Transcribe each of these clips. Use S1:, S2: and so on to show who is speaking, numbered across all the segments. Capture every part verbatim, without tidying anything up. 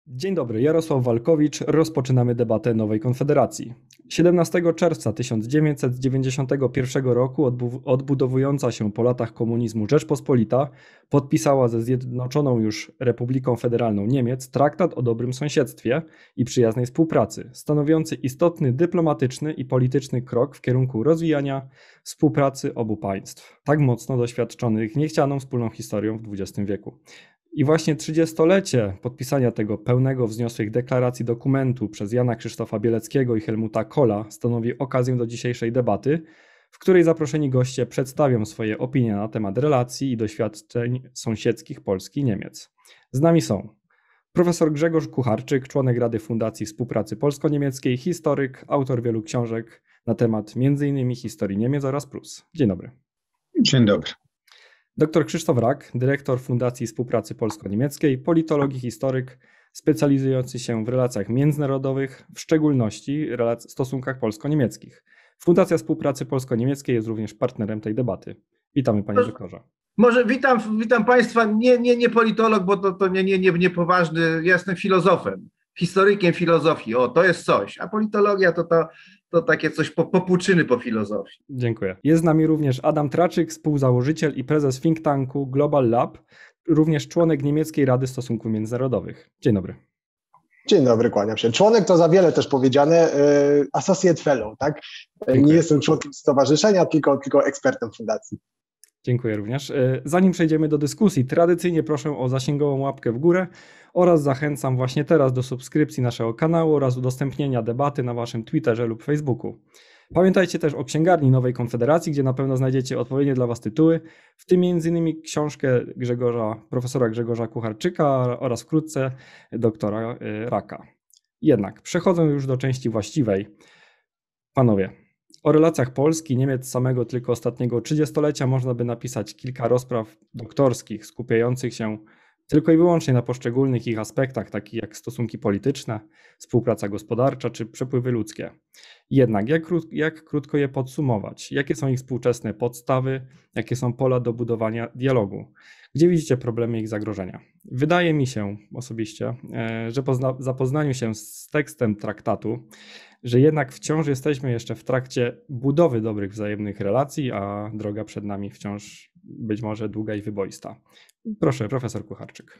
S1: Dzień dobry, Jarosław Walkowicz. Rozpoczynamy debatę Nowej Konfederacji. siedemnastego czerwca tysiąc dziewięćset dziewięćdziesiątego pierwszego roku odbudowująca się po latach komunizmu Rzeczpospolita podpisała ze Zjednoczoną już Republiką Federalną Niemiec traktat o dobrym sąsiedztwie i przyjaznej współpracy, stanowiący istotny dyplomatyczny i polityczny krok w kierunku rozwijania współpracy obu państw, tak mocno doświadczonych niechcianą wspólną historią w dwudziestym wieku. I właśnie trzydziestolecie podpisania tego pełnego wzniosłych deklaracji dokumentu przez Jana Krzysztofa Bieleckiego i Helmuta Kohla stanowi okazję do dzisiejszej debaty, w której zaproszeni goście przedstawią swoje opinie na temat relacji i doświadczeń sąsiedzkich Polski i Niemiec. Z nami są profesor Grzegorz Kucharczyk, członek Rady Fundacji Współpracy Polsko-Niemieckiej, historyk, autor wielu książek na temat między innymi historii Niemiec oraz Prus. Dzień dobry.
S2: Dzień dobry.
S1: Doktor Krzysztof Rak, dyrektor Fundacji Współpracy Polsko-Niemieckiej, politolog i historyk specjalizujący się w relacjach międzynarodowych, w szczególności relac- stosunkach polsko-niemieckich. Fundacja Współpracy Polsko-Niemieckiej jest również partnerem tej debaty. Witamy, panie doktorze.
S3: Może witam, witam państwa, nie, nie, nie politolog, bo to, to nie, nie, nie, nie poważny, ja jestem filozofem, historykiem filozofii, o to jest coś, a politologia to to, to takie coś po, popłuczyny po filozofii.
S1: Dziękuję. Jest z nami również Adam Traczyk, współzałożyciel i prezes think tanku Global Lab, również członek Niemieckiej Rady Stosunków Międzynarodowych. Dzień dobry.
S4: Dzień dobry, kłaniam się. Członek to za wiele też powiedziane, y, associate fellow, tak? Dziękuję. Nie jestem członkiem stowarzyszenia, tylko, tylko ekspertem fundacji.
S1: Dziękuję również. Zanim przejdziemy do dyskusji, tradycyjnie proszę o zasięgową łapkę w górę oraz zachęcam właśnie teraz do subskrypcji naszego kanału oraz udostępnienia debaty na waszym Twitterze lub Facebooku. Pamiętajcie też o księgarni Nowej Konfederacji, gdzie na pewno znajdziecie odpowiednie dla was tytuły, w tym między innymi książkę Grzegorza, profesora Grzegorza Kucharczyka oraz wkrótce doktora Raka. Jednak przechodząc już do części właściwej. Panowie, o relacjach Polski i Niemiec samego tylko ostatniego trzydziestolecia można by napisać kilka rozpraw doktorskich skupiających się tylko i wyłącznie na poszczególnych ich aspektach, takich jak stosunki polityczne, współpraca gospodarcza czy przepływy ludzkie. Jednak jak, krót, jak krótko je podsumować? Jakie są ich współczesne podstawy? Jakie są pola do budowania dialogu? Gdzie widzicie problemy i ich zagrożenia? Wydaje mi się osobiście, że po zapoznaniu się z tekstem traktatu, że jednak wciąż jesteśmy jeszcze w trakcie budowy dobrych wzajemnych relacji, a droga przed nami wciąż być może długa i wyboista. Proszę, profesor Kucharczyk.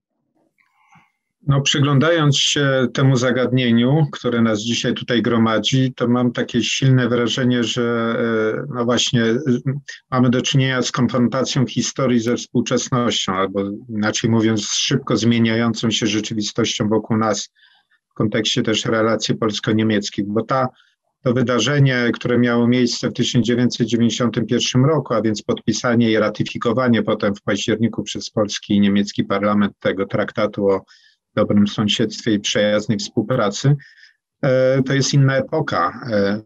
S2: No, przyglądając się temu zagadnieniu, które nas dzisiaj tutaj gromadzi, to mam takie silne wrażenie, że no właśnie mamy do czynienia z konfrontacją historii ze współczesnością, albo inaczej mówiąc, z szybko zmieniającą się rzeczywistością wokół nas w kontekście też relacji polsko-niemieckich, bo ta to wydarzenie, które miało miejsce w tysiąc dziewięćset dziewięćdziesiątym pierwszym roku, a więc podpisanie i ratyfikowanie potem w październiku przez polski i niemiecki parlament tego traktatu o dobrym sąsiedztwie i przyjaznej współpracy, to jest inna epoka.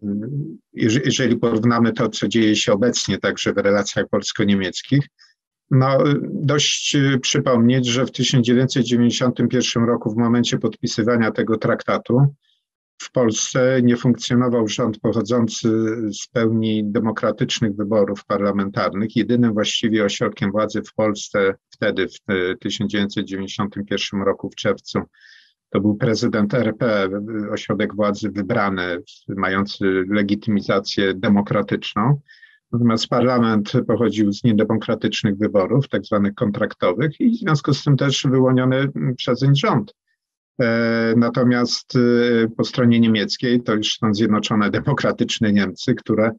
S2: Jeżeli porównamy to, co dzieje się obecnie także w relacjach polsko-niemieckich, no dość przypomnieć, że w tysiąc dziewięćset dziewięćdziesiątym pierwszym roku w momencie podpisywania tego traktatu w Polsce nie funkcjonował rząd pochodzący z pełni demokratycznych wyborów parlamentarnych. Jedynym właściwie ośrodkiem władzy w Polsce wtedy, w tysiąc dziewięćset dziewięćdziesiątym pierwszym roku w czerwcu, to był prezydent R P, ośrodek władzy wybrany, mający legitymizację demokratyczną. Natomiast parlament pochodził z niedemokratycznych wyborów, tak zwanych kontraktowych i w związku z tym też wyłoniony przezeń rząd. Natomiast po stronie niemieckiej to już są Zjednoczone Demokratyczne Niemcy, które,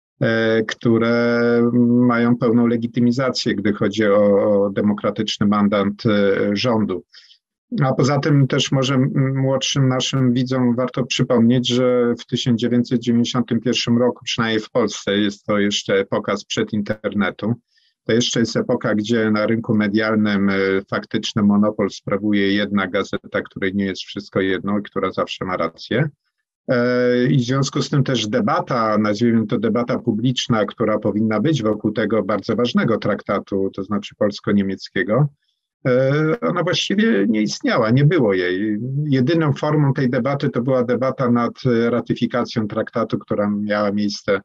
S2: które mają pełną legitymizację, gdy chodzi o, o demokratyczny mandat rządu. A poza tym też może młodszym naszym widzom warto przypomnieć, że w tysiąc dziewięćset dziewięćdziesiątym pierwszym roku, przynajmniej w Polsce, jest to jeszcze epoka sprzed internetu. To jeszcze jest epoka, gdzie na rynku medialnym faktyczny monopol sprawuje jedna gazeta, której nie jest wszystko jedno i która zawsze ma rację. I w związku z tym też debata, nazwijmy to debata publiczna, która powinna być wokół tego bardzo ważnego traktatu, to znaczy polsko-niemieckiego, ona właściwie nie istniała, nie było jej. Jedyną formą tej debaty to była debata nad ratyfikacją traktatu, która miała miejsce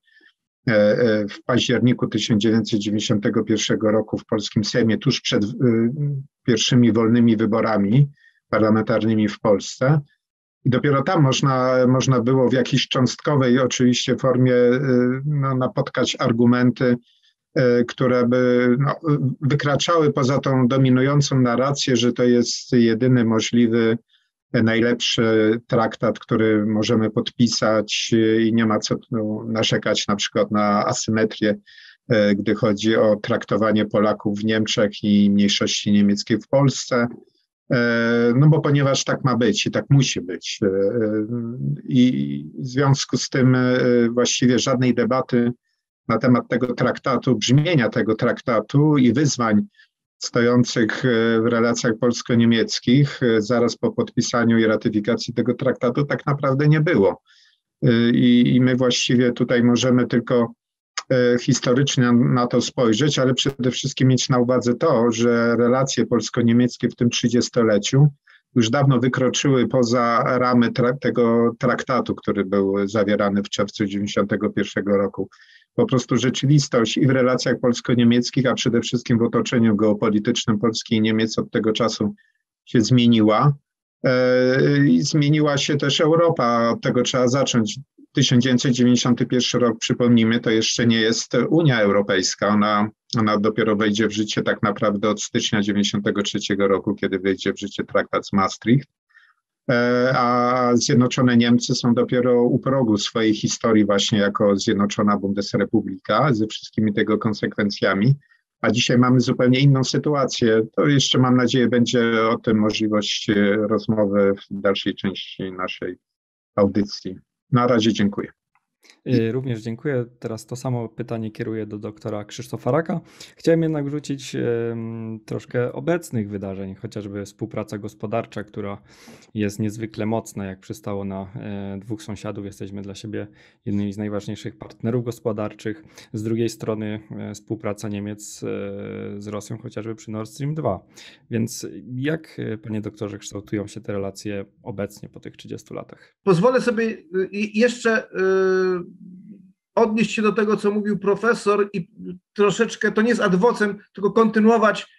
S2: w październiku tysiąc dziewięćset dziewięćdziesiątego pierwszego roku w polskim Sejmie, tuż przed pierwszymi wolnymi wyborami parlamentarnymi w Polsce. I dopiero tam można, można było w jakiejś cząstkowej oczywiście formie no, napotkać argumenty, które by no, wykraczały poza tą dominującą narrację, że to jest jedyny możliwy, najlepszy traktat, który możemy podpisać i nie ma co no, narzekać na przykład na asymetrię, gdy chodzi o traktowanie Polaków w Niemczech i mniejszości niemieckiej w Polsce. No bo ponieważ tak ma być i tak musi być. I w związku z tym właściwie żadnej debaty na temat tego traktatu, brzmienia tego traktatu i wyzwań stojących w relacjach polsko-niemieckich zaraz po podpisaniu i ratyfikacji tego traktatu tak naprawdę nie było. I, i my właściwie tutaj możemy tylko historycznie na to spojrzeć, ale przede wszystkim mieć na uwadze to, że relacje polsko-niemieckie w tym trzydziestoleciu już dawno wykroczyły poza ramy tra- tego traktatu, który był zawierany w czerwcu dziewięćdziesiątego pierwszego roku. Po prostu rzeczywistość i w relacjach polsko-niemieckich, a przede wszystkim w otoczeniu geopolitycznym Polski i Niemiec od tego czasu się zmieniła. I zmieniła się też Europa, od tego trzeba zacząć. tysiąc dziewięćset dziewięćdziesiąty pierwszy rok, przypomnijmy, to jeszcze nie jest Unia Europejska. Ona, ona dopiero wejdzie w życie tak naprawdę od stycznia dziewięćdziesiątego trzeciego roku, kiedy wejdzie w życie traktat z Maastricht. A Zjednoczone Niemcy są dopiero u progu swojej historii właśnie jako Zjednoczona Bundesrepublika ze wszystkimi tego konsekwencjami. A dzisiaj mamy zupełnie inną sytuację. To jeszcze mam nadzieję będzie o tym możliwość rozmowy w dalszej części naszej audycji. Na razie dziękuję.
S1: Również dziękuję. Teraz to samo pytanie kieruję do doktora Krzysztofa Raka. Chciałem jednak wrzucić troszkę obecnych wydarzeń, chociażby współpraca gospodarcza, która jest niezwykle mocna, jak przystało na dwóch sąsiadów. Jesteśmy dla siebie jednymi z najważniejszych partnerów gospodarczych. Z drugiej strony współpraca Niemiec z Rosją, chociażby przy Nord Stream dwa. Więc jak, panie doktorze, kształtują się te relacje obecnie po tych trzydziestu latach?
S3: Pozwolę sobie jeszcze odnieść się do tego, co mówił profesor i troszeczkę, to nie jest ad vocem, tylko kontynuować,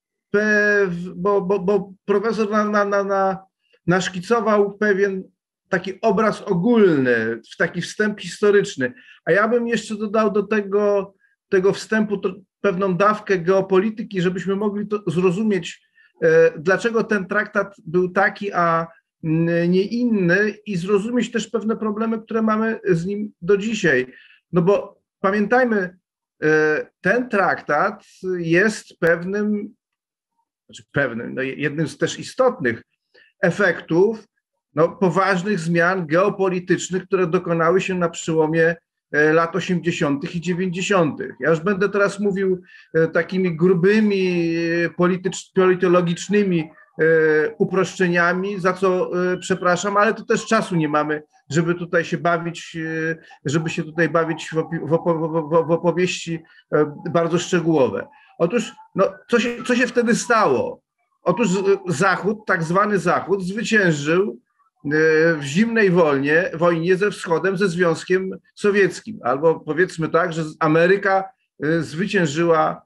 S3: bo, bo, bo profesor na, na, na, na, naszkicował pewien taki obraz ogólny, taki wstęp historyczny, a ja bym jeszcze dodał do tego, tego wstępu to pewną dawkę geopolityki, żebyśmy mogli to zrozumieć, dlaczego ten traktat był taki, a nie inny i zrozumieć też pewne problemy, które mamy z nim do dzisiaj. No bo pamiętajmy, ten traktat jest pewnym, znaczy pewnym, no jednym z też istotnych efektów no, poważnych zmian geopolitycznych, które dokonały się na przełomie lat osiemdziesiątych i dziewięćdziesiątych. Ja już będę teraz mówił takimi grubymi, politycz, politologicznymi uproszczeniami, za co przepraszam, ale to też czasu nie mamy, żeby tutaj się bawić, żeby się tutaj bawić w, opo- w opowieści bardzo szczegółowe. Otóż, no, co się, co się wtedy stało? Otóż Zachód, tak zwany Zachód, zwyciężył w zimnej wojnie, wojnie ze Wschodem, ze Związkiem Sowieckim. Albo powiedzmy tak, że Ameryka zwyciężyła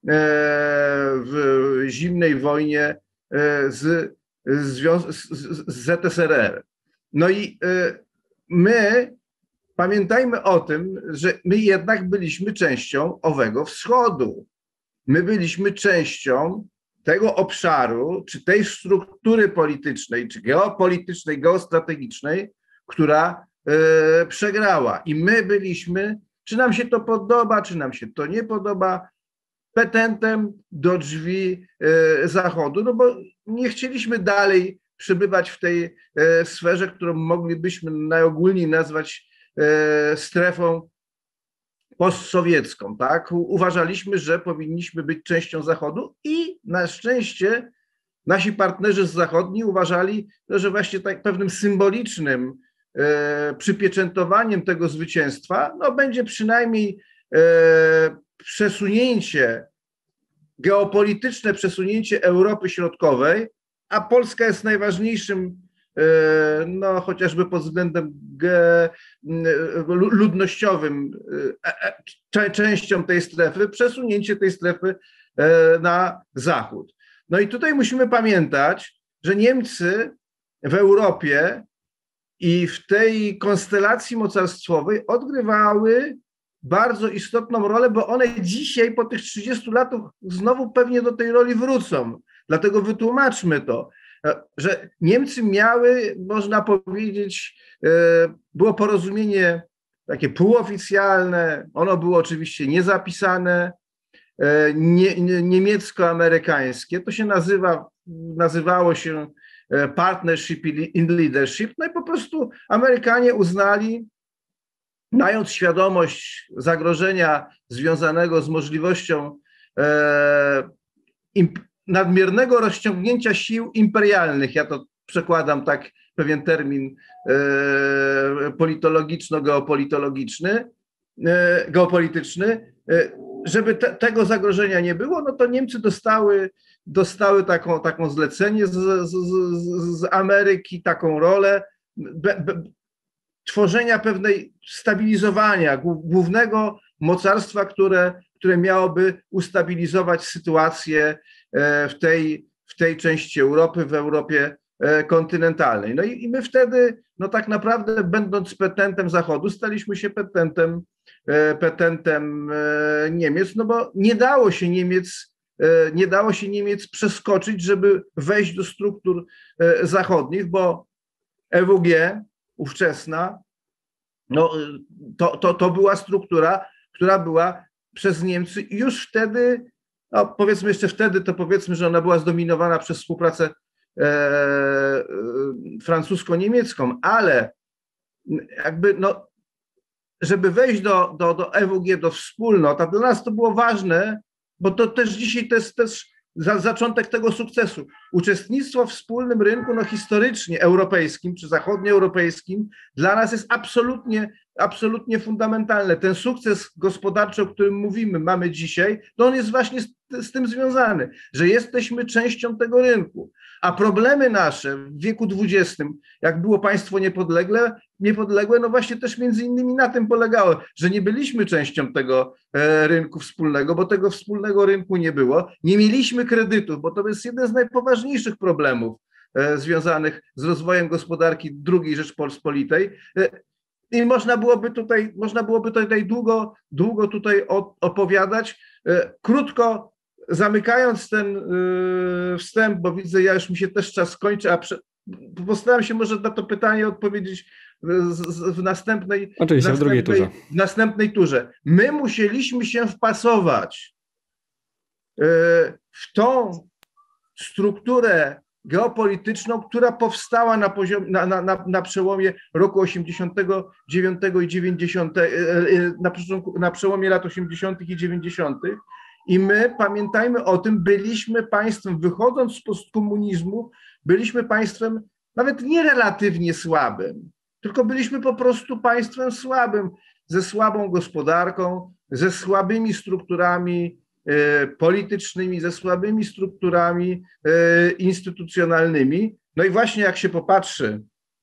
S3: w zimnej wojnie z, z, z Z S R R. No i my pamiętajmy o tym, że my jednak byliśmy częścią owego wschodu. My byliśmy częścią tego obszaru, czy tej struktury politycznej, czy geopolitycznej, geostrategicznej, która e, przegrała. I my byliśmy, czy nam się to podoba, czy nam się to nie podoba, petentem do drzwi e, Zachodu, no bo nie chcieliśmy dalej przebywać w tej e, sferze, którą moglibyśmy najogólniej nazwać e, strefą postsowiecką, tak? Uważaliśmy, że powinniśmy być częścią Zachodu i na szczęście nasi partnerzy z zachodni uważali, że właśnie tak pewnym symbolicznym e, przypieczętowaniem tego zwycięstwa no, będzie przynajmniej e, przesunięcie, geopolityczne przesunięcie Europy Środkowej, a Polska jest najważniejszym, no chociażby pod względem ge, ludnościowym częścią tej strefy, przesunięcie tej strefy na zachód. No i tutaj musimy pamiętać, że Niemcy w Europie i w tej konstelacji mocarstwowej odgrywały bardzo istotną rolę, bo one dzisiaj po tych trzydziestu latach znowu pewnie do tej roli wrócą. Dlatego wytłumaczmy to, że Niemcy miały, można powiedzieć, było porozumienie takie półoficjalne, ono było oczywiście niezapisane, nie, nie, niemiecko-amerykańskie, to się nazywa, nazywało się Partnership in Leadership, no i po prostu Amerykanie uznali, mając świadomość zagrożenia związanego z możliwością e, imp, nadmiernego rozciągnięcia sił imperialnych, ja to przekładam tak pewien termin e, politologiczno-geopolitologiczny, e, geopolityczny, e, żeby te, tego zagrożenia nie było, no to Niemcy dostały, dostały taką, taką zlecenie z, z, z, z Ameryki, taką rolę be, be, tworzenia pewnej stabilizowania głównego mocarstwa, które, które miałoby ustabilizować sytuację w tej, w tej części Europy, w Europie kontynentalnej. No i, i my wtedy, no tak naprawdę będąc petentem Zachodu, staliśmy się petentem, petentem Niemiec, no bo nie dało się Niemiec, nie dało się Niemiec przeskoczyć, żeby wejść do struktur zachodnich, bo E W G ówczesna, no to, to, to była struktura, która była przez Niemcy już wtedy, no powiedzmy jeszcze wtedy, to powiedzmy, że ona była zdominowana przez współpracę e, e, francusko-niemiecką, ale jakby no, żeby wejść do, do, do E W G, do wspólnot, a dla nas to było ważne, bo to też dzisiaj to jest też za zaczątek tego sukcesu. Uczestnictwo w wspólnym rynku, no historycznie europejskim czy zachodnioeuropejskim dla nas jest absolutnie, absolutnie fundamentalne. Ten sukces gospodarczy, o którym mówimy, mamy dzisiaj, to on jest właśnie z, z tym związany, że jesteśmy częścią tego rynku. A problemy nasze w wieku dwudziestym, jak było państwo niepodlegle, niepodległe, no właśnie też między innymi na tym polegało, że nie byliśmy częścią tego e, rynku wspólnego, bo tego wspólnego rynku nie było. Nie mieliśmy kredytów, bo to jest jeden z najpoważniejszych problemów e, związanych z rozwojem gospodarki drugiej Rzeczpospolitej. E, I można byłoby tutaj, można byłoby tutaj długo, długo tutaj opowiadać. E, krótko zamykając ten y, wstęp, bo widzę, ja już mi się też czas kończy, a prze, postaram się może na to pytanie odpowiedzieć w, z, w następnej,
S1: Oczywiście,
S3: w,
S1: w drugiej turze.
S3: w następnej turze. My musieliśmy się wpasować y, w tą strukturę geopolityczną, która powstała na, poziom, na, na, na, na przełomie roku osiemdziesiątego dziewiątego i dziewięćdziesiątego, na, na przełomie lat osiemdziesiątych i dziewięćdziesiątych. I my, pamiętajmy o tym, byliśmy państwem, wychodząc z postkomunizmu, byliśmy państwem nawet nie relatywnie słabym, tylko byliśmy po prostu państwem słabym, ze słabą gospodarką, ze słabymi strukturami e, politycznymi, ze słabymi strukturami e, instytucjonalnymi. No i właśnie jak się popatrzy,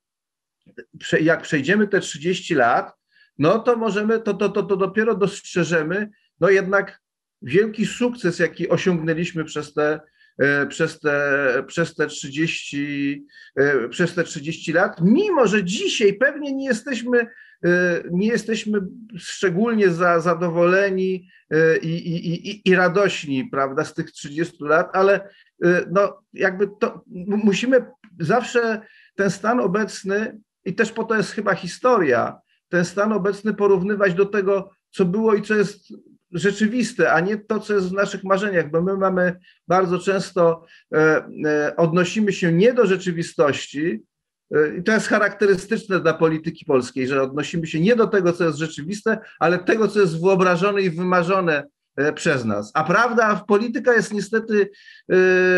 S3: jak przejdziemy te trzydzieści lat, no to możemy, to, to, to, to dopiero dostrzeżemy, no jednak wielki sukces, jaki osiągnęliśmy przez te, przez te, przez te trzydzieści, przez te trzydzieści lat, mimo że dzisiaj pewnie nie jesteśmy, nie jesteśmy szczególnie za, zadowoleni i, i, i, i radośni, prawda, z tych trzydziestu lat, ale no jakby to musimy zawsze ten stan obecny, i też po to jest chyba historia, ten stan obecny porównywać do tego, co było i co jest rzeczywiste, a nie to, co jest w naszych marzeniach, bo my mamy bardzo często, e, e, odnosimy się nie do rzeczywistości e, i to jest charakterystyczne dla polityki polskiej, że odnosimy się nie do tego, co jest rzeczywiste, ale tego, co jest wyobrażone i wymarzone e, przez nas. A prawda, polityka jest niestety, e,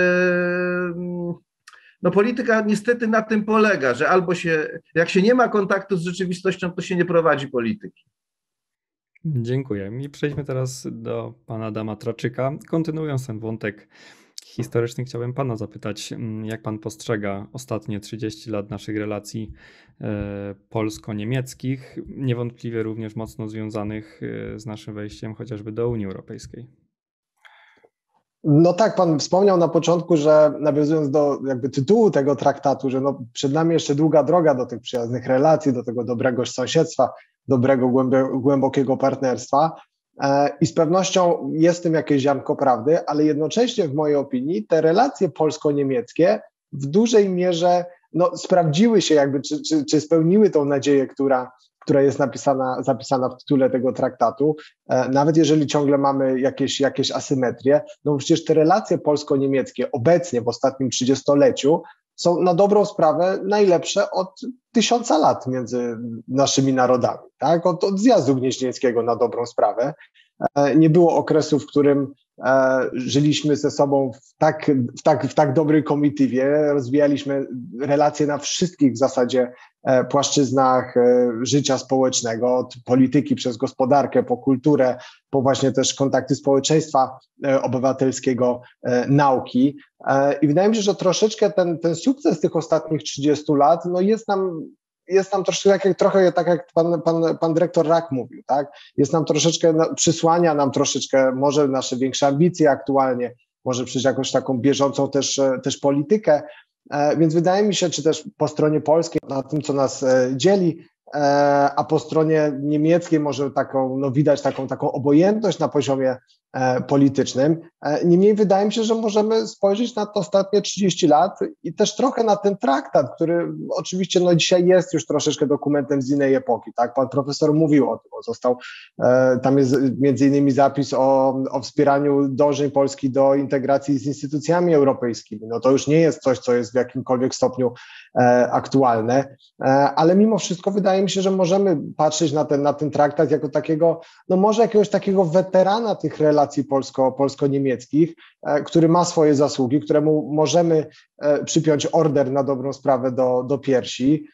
S3: no polityka niestety na tym polega, że albo się, jak się nie ma kontaktu z rzeczywistością, to się nie prowadzi polityki.
S1: Dziękuję. I przejdźmy teraz do pana Adama Traczyka. Kontynuując ten wątek historyczny, chciałbym pana zapytać, jak pan postrzega ostatnie trzydzieści lat naszych relacji polsko-niemieckich, niewątpliwie również mocno związanych z naszym wejściem chociażby do Unii Europejskiej.
S4: No tak, pan wspomniał na początku, że nawiązując do jakby tytułu tego traktatu, że no przed nami jeszcze długa droga do tych przyjaznych relacji, do tego dobrego sąsiedztwa, dobrego, głębokiego partnerstwa i z pewnością jest w tym jakieś ziarnko prawdy, ale jednocześnie w mojej opinii te relacje polsko-niemieckie w dużej mierze no, sprawdziły się jakby, czy, czy, czy spełniły tą nadzieję, która która jest napisana, zapisana w tytule tego traktatu, nawet jeżeli ciągle mamy jakieś, jakieś asymetrie, no przecież te relacje polsko-niemieckie obecnie w ostatnim trzydziestoleciu są na dobrą sprawę najlepsze od tysiąca lat między naszymi narodami, tak? Od, od zjazdu gnieźnieńskiego na dobrą sprawę. Nie było okresu, w którym e, żyliśmy ze sobą w tak, w, tak, w tak dobrej komitywie, rozwijaliśmy relacje na wszystkich w zasadzie e, płaszczyznach e, życia społecznego, od polityki przez gospodarkę, po kulturę, po właśnie też kontakty społeczeństwa e, obywatelskiego, e, nauki. E, I wydaje mi się, że troszeczkę ten, ten sukces tych ostatnich trzydziestu lat no jest nam jest nam troszkę tak jak, trochę tak jak pan, pan, pan dyrektor Rak mówił, tak? Jest nam troszeczkę, przysłania nam troszeczkę może nasze większe ambicje aktualnie, może przez jakąś taką bieżącą też, też politykę, e, więc wydaje mi się, czy też po stronie polskiej, na tym, co nas e, dzieli, e, a po stronie niemieckiej może taką, no widać taką, taką obojętność na poziomie e, politycznym. E, niemniej wydaje mi się, że możemy spojrzeć na te ostatnie trzydzieści lat i też trochę na ten traktat, który oczywiście no dzisiaj jest już troszeczkę dokumentem z innej epoki, tak? Pan profesor mówił o tym, został, e, tam jest między innymi zapis o, o wspieraniu dążeń Polski do integracji z instytucjami europejskimi. No to już nie jest coś, co jest w jakimkolwiek stopniu e, aktualne, e, ale mimo wszystko wydaje mi się, że możemy patrzeć na ten, na ten traktat jako takiego, no może jakiegoś takiego weterana tych relacji polsko, polsko-niemieckich, e, który ma swoje zasługi, któremu możemy e, przypiąć order na dobrą sprawę do, do piersi.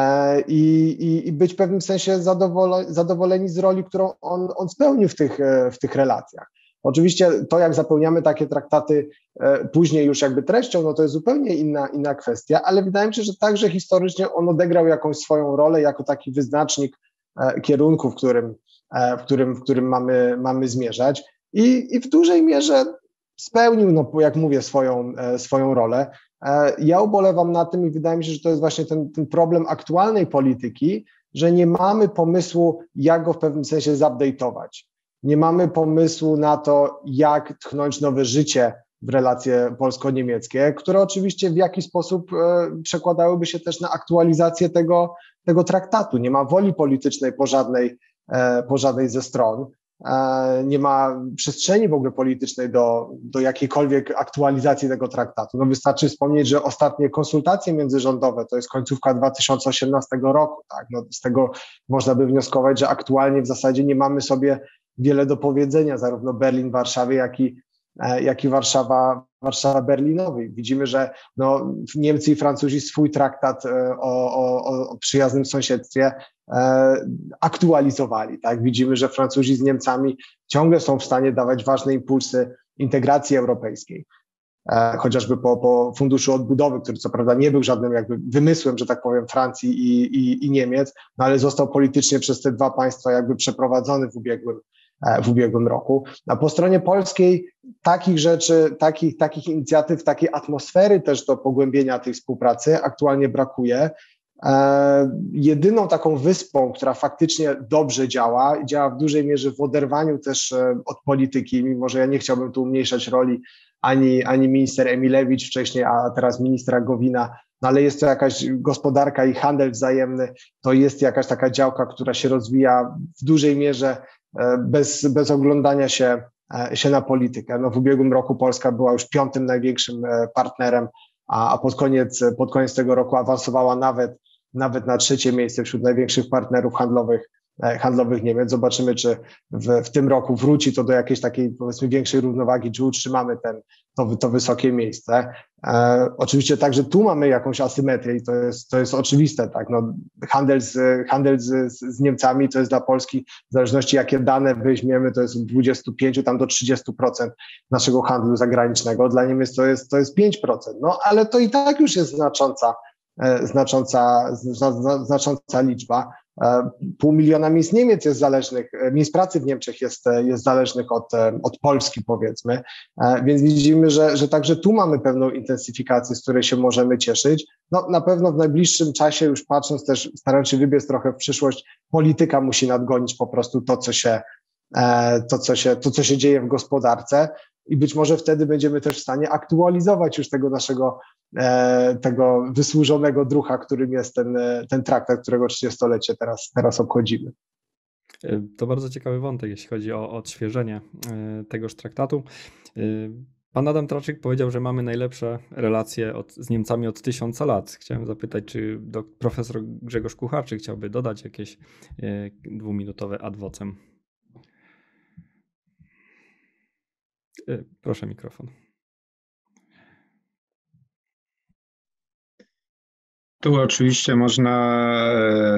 S4: I, i, i być w pewnym sensie zadowole, zadowoleni z roli, którą on, on spełnił w tych, w tych relacjach. Oczywiście to, jak zapełniamy takie traktaty później już jakby treścią, no to jest zupełnie inna, inna kwestia, ale wydaje mi się, że także historycznie on odegrał jakąś swoją rolę jako taki wyznacznik kierunku, w którym, w którym, w którym mamy, mamy zmierzać i, i w dużej mierze spełnił, no jak mówię, swoją, swoją rolę. Ja ubolewam na tym i wydaje mi się, że to jest właśnie ten, ten problem aktualnej polityki, że nie mamy pomysłu, jak go w pewnym sensie zupdate'ować. Nie mamy pomysłu na to, jak tchnąć nowe życie w relacje polsko-niemieckie, które oczywiście w jakiś sposób przekładałyby się też na aktualizację tego, tego traktatu. Nie ma woli politycznej po żadnej, po żadnej ze stron. Nie ma przestrzeni w ogóle politycznej do, do jakiejkolwiek aktualizacji tego traktatu. No wystarczy wspomnieć, że ostatnie konsultacje międzyrządowe to jest końcówka dwa tysiące osiemnastego roku. Tak? No z tego można by wnioskować, że aktualnie w zasadzie nie mamy sobie wiele do powiedzenia, zarówno Berlin, Warszawie, jak i, jak i Warszawa, Warszawa Berlinowi. Widzimy, że no, Niemcy i Francuzi swój traktat o, o, o przyjaznym sąsiedztwie aktualizowali. Tak? Widzimy, że Francuzi z Niemcami ciągle są w stanie dawać ważne impulsy integracji europejskiej. Chociażby po, po Funduszu Odbudowy, który co prawda nie był żadnym jakby wymysłem, że tak powiem, Francji i, i, i Niemiec, no ale został politycznie przez te dwa państwa jakby przeprowadzony w ubiegłym, w ubiegłym roku. A po stronie polskiej takich rzeczy, takich, takich inicjatyw, takiej atmosfery też do pogłębienia tej współpracy aktualnie brakuje. E, jedyną taką wyspą, która faktycznie dobrze działa i działa w dużej mierze w oderwaniu też e, od polityki, mimo że ja nie chciałbym tu umniejszać roli ani, ani minister Emilewicz wcześniej, a teraz ministra Gowina, no ale jest to jakaś gospodarka i handel wzajemny, to jest jakaś taka działka, która się rozwija w dużej mierze e, bez, bez oglądania się, e, się na politykę. No w ubiegłym roku Polska była już piątym największym e, partnerem, a, a pod koniec, pod koniec tego roku awansowała nawet nawet na trzecie miejsce wśród największych partnerów handlowych, handlowych Niemiec. Zobaczymy, czy w, w tym roku wróci to do jakiejś takiej, powiedzmy, większej równowagi, czy utrzymamy ten, to, to wysokie miejsce. E, oczywiście także tu mamy jakąś asymetrię i to jest, to jest oczywiste. Tak? No, handel z, handel z, z Niemcami to jest dla Polski, w zależności jakie dane weźmiemy, to jest od dwudziestu pięciu tam do trzydziestu procent naszego handlu zagranicznego. Dla Niemiec to jest, to jest pięć procent. No ale to i tak już jest znacząca Znacząca, znacząca liczba. pół miliona miejsc Niemiec jest zależnych, miejsc pracy w Niemczech jest, jest zależnych od, od Polski, powiedzmy, więc widzimy, że, że także tu mamy pewną intensyfikację, z której się możemy cieszyć. No, na pewno w najbliższym czasie, już patrząc też, starając się wybiec trochę w przyszłość, polityka musi nadgonić po prostu to, co się, to, co się, to, co się dzieje w gospodarce i być może wtedy będziemy też w stanie aktualizować już tego naszego tego wysłużonego drucha, którym jest ten, ten traktat, którego trzydziestolecie teraz, teraz obchodzimy.
S1: To bardzo ciekawy wątek, jeśli chodzi o odświeżenie tegoż traktatu. Pan Adam Traczyk powiedział, że mamy najlepsze relacje od, z Niemcami od tysiąca lat. Chciałem zapytać, czy do, profesor Grzegorz Kucharczyk chciałby dodać jakieś dwuminutowe ad vocem. Proszę mikrofon.
S2: Tu oczywiście można,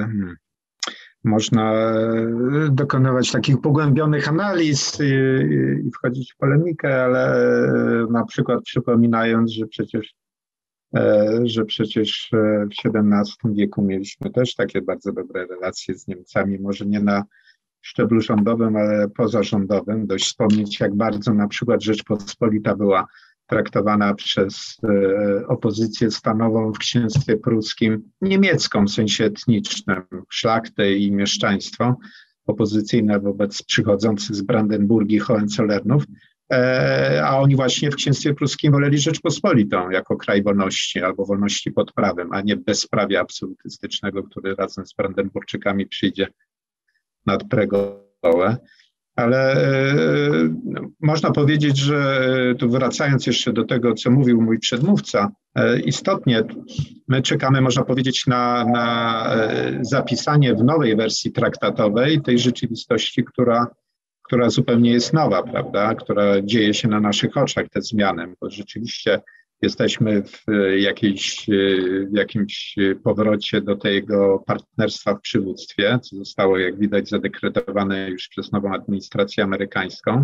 S2: można dokonywać takich pogłębionych analiz i, i wchodzić w polemikę, ale na przykład przypominając, że przecież, że przecież w siedemnastym wieku mieliśmy też takie bardzo dobre relacje z Niemcami, może nie na szczeblu rządowym, ale pozarządowym. Dość wspomnieć, jak bardzo na przykład Rzeczpospolita była traktowana przez e, opozycję stanową w księstwie pruskim, niemiecką w sensie etnicznym, szlachtę i mieszczaństwo, opozycyjne wobec przychodzących z Brandenburgii Hohenzollernów, e, a oni właśnie w księstwie pruskim woleli Rzeczpospolitą jako kraj wolności albo wolności pod prawem, a nie bezprawia absolutystycznego, który razem z Brandenburczykami przyjdzie nad Pregołę. Ale no, można powiedzieć, że tu wracając jeszcze do tego, co mówił mój przedmówca, istotnie my czekamy, można powiedzieć, na, na zapisanie w nowej wersji traktatowej tej rzeczywistości, która, która zupełnie jest nowa, prawda, która dzieje się na naszych oczach, te zmiany, bo rzeczywiście jesteśmy w, jakiejś, w jakimś powrocie do tego partnerstwa w przywództwie, co zostało, jak widać, zadekretowane już przez nową administrację amerykańską.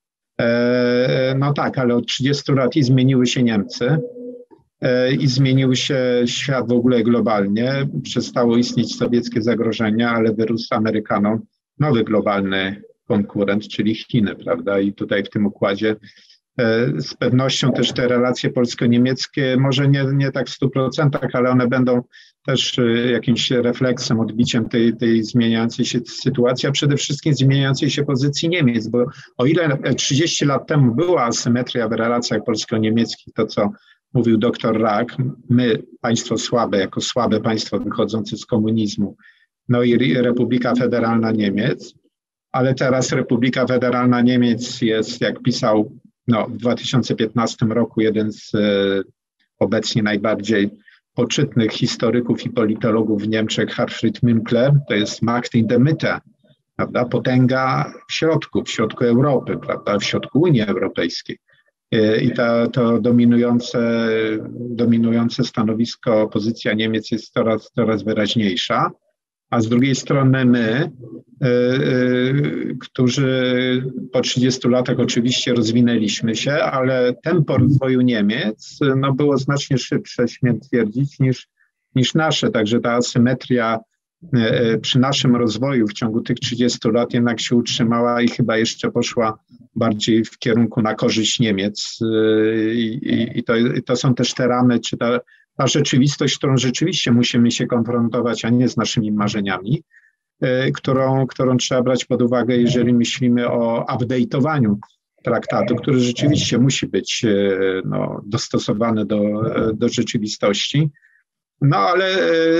S2: No tak, ale od trzydziestu lat i zmieniły się Niemcy i zmienił się świat w ogóle globalnie. Przestało istnieć sowieckie zagrożenia, ale wyrósł Amerykanom nowy globalny konkurent, czyli Chiny, prawda? I tutaj w tym układzie z pewnością też te relacje polsko-niemieckie, może nie, nie tak w stu procentach, ale one będą też jakimś refleksem, odbiciem tej, tej zmieniającej się sytuacji, a przede wszystkim zmieniającej się pozycji Niemiec, bo o ile trzydzieści lat temu była asymetria w relacjach polsko-niemieckich, to co mówił doktor Rack, my, państwo słabe, jako słabe państwo wychodzące z komunizmu, no i Republika Federalna Niemiec, ale teraz Republika Federalna Niemiec jest, jak pisał no, w dwa tysiące piętnastym roku jeden z e, obecnie najbardziej poczytnych historyków i politologów w Niemczech, Hartfried Münkler, to jest Macht in der Mitte, prawda? Potęga w środku, w środku Europy, prawda? W środku Unii Europejskiej. E, I ta, to dominujące, dominujące stanowisko, pozycja Niemiec jest coraz, coraz wyraźniejsza. A z drugiej strony my, y, y, którzy po trzydziestu latach oczywiście rozwinęliśmy się, ale tempo rozwoju Niemiec no, było znacznie szybsze, śmiem twierdzić, niż, niż nasze. Także ta asymetria y, przy naszym rozwoju w ciągu tych trzydziestu lat jednak się utrzymała i chyba jeszcze poszła bardziej w kierunku na korzyść Niemiec. Y, i, i, to, i to są też te ramy, czy ta ta rzeczywistość, z którą rzeczywiście musimy się konfrontować, a nie z naszymi marzeniami, którą, którą trzeba brać pod uwagę, jeżeli myślimy o update'owaniu traktatu, który rzeczywiście musi być no, dostosowany do, do rzeczywistości. No ale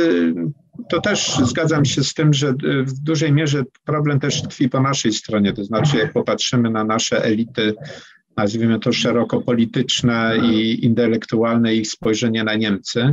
S2: to też zgadzam się z tym, że w dużej mierze problem też tkwi po naszej stronie, to znaczy jak popatrzymy na nasze elity, nazwijmy to szeroko polityczne i intelektualne, ich spojrzenie na Niemcy.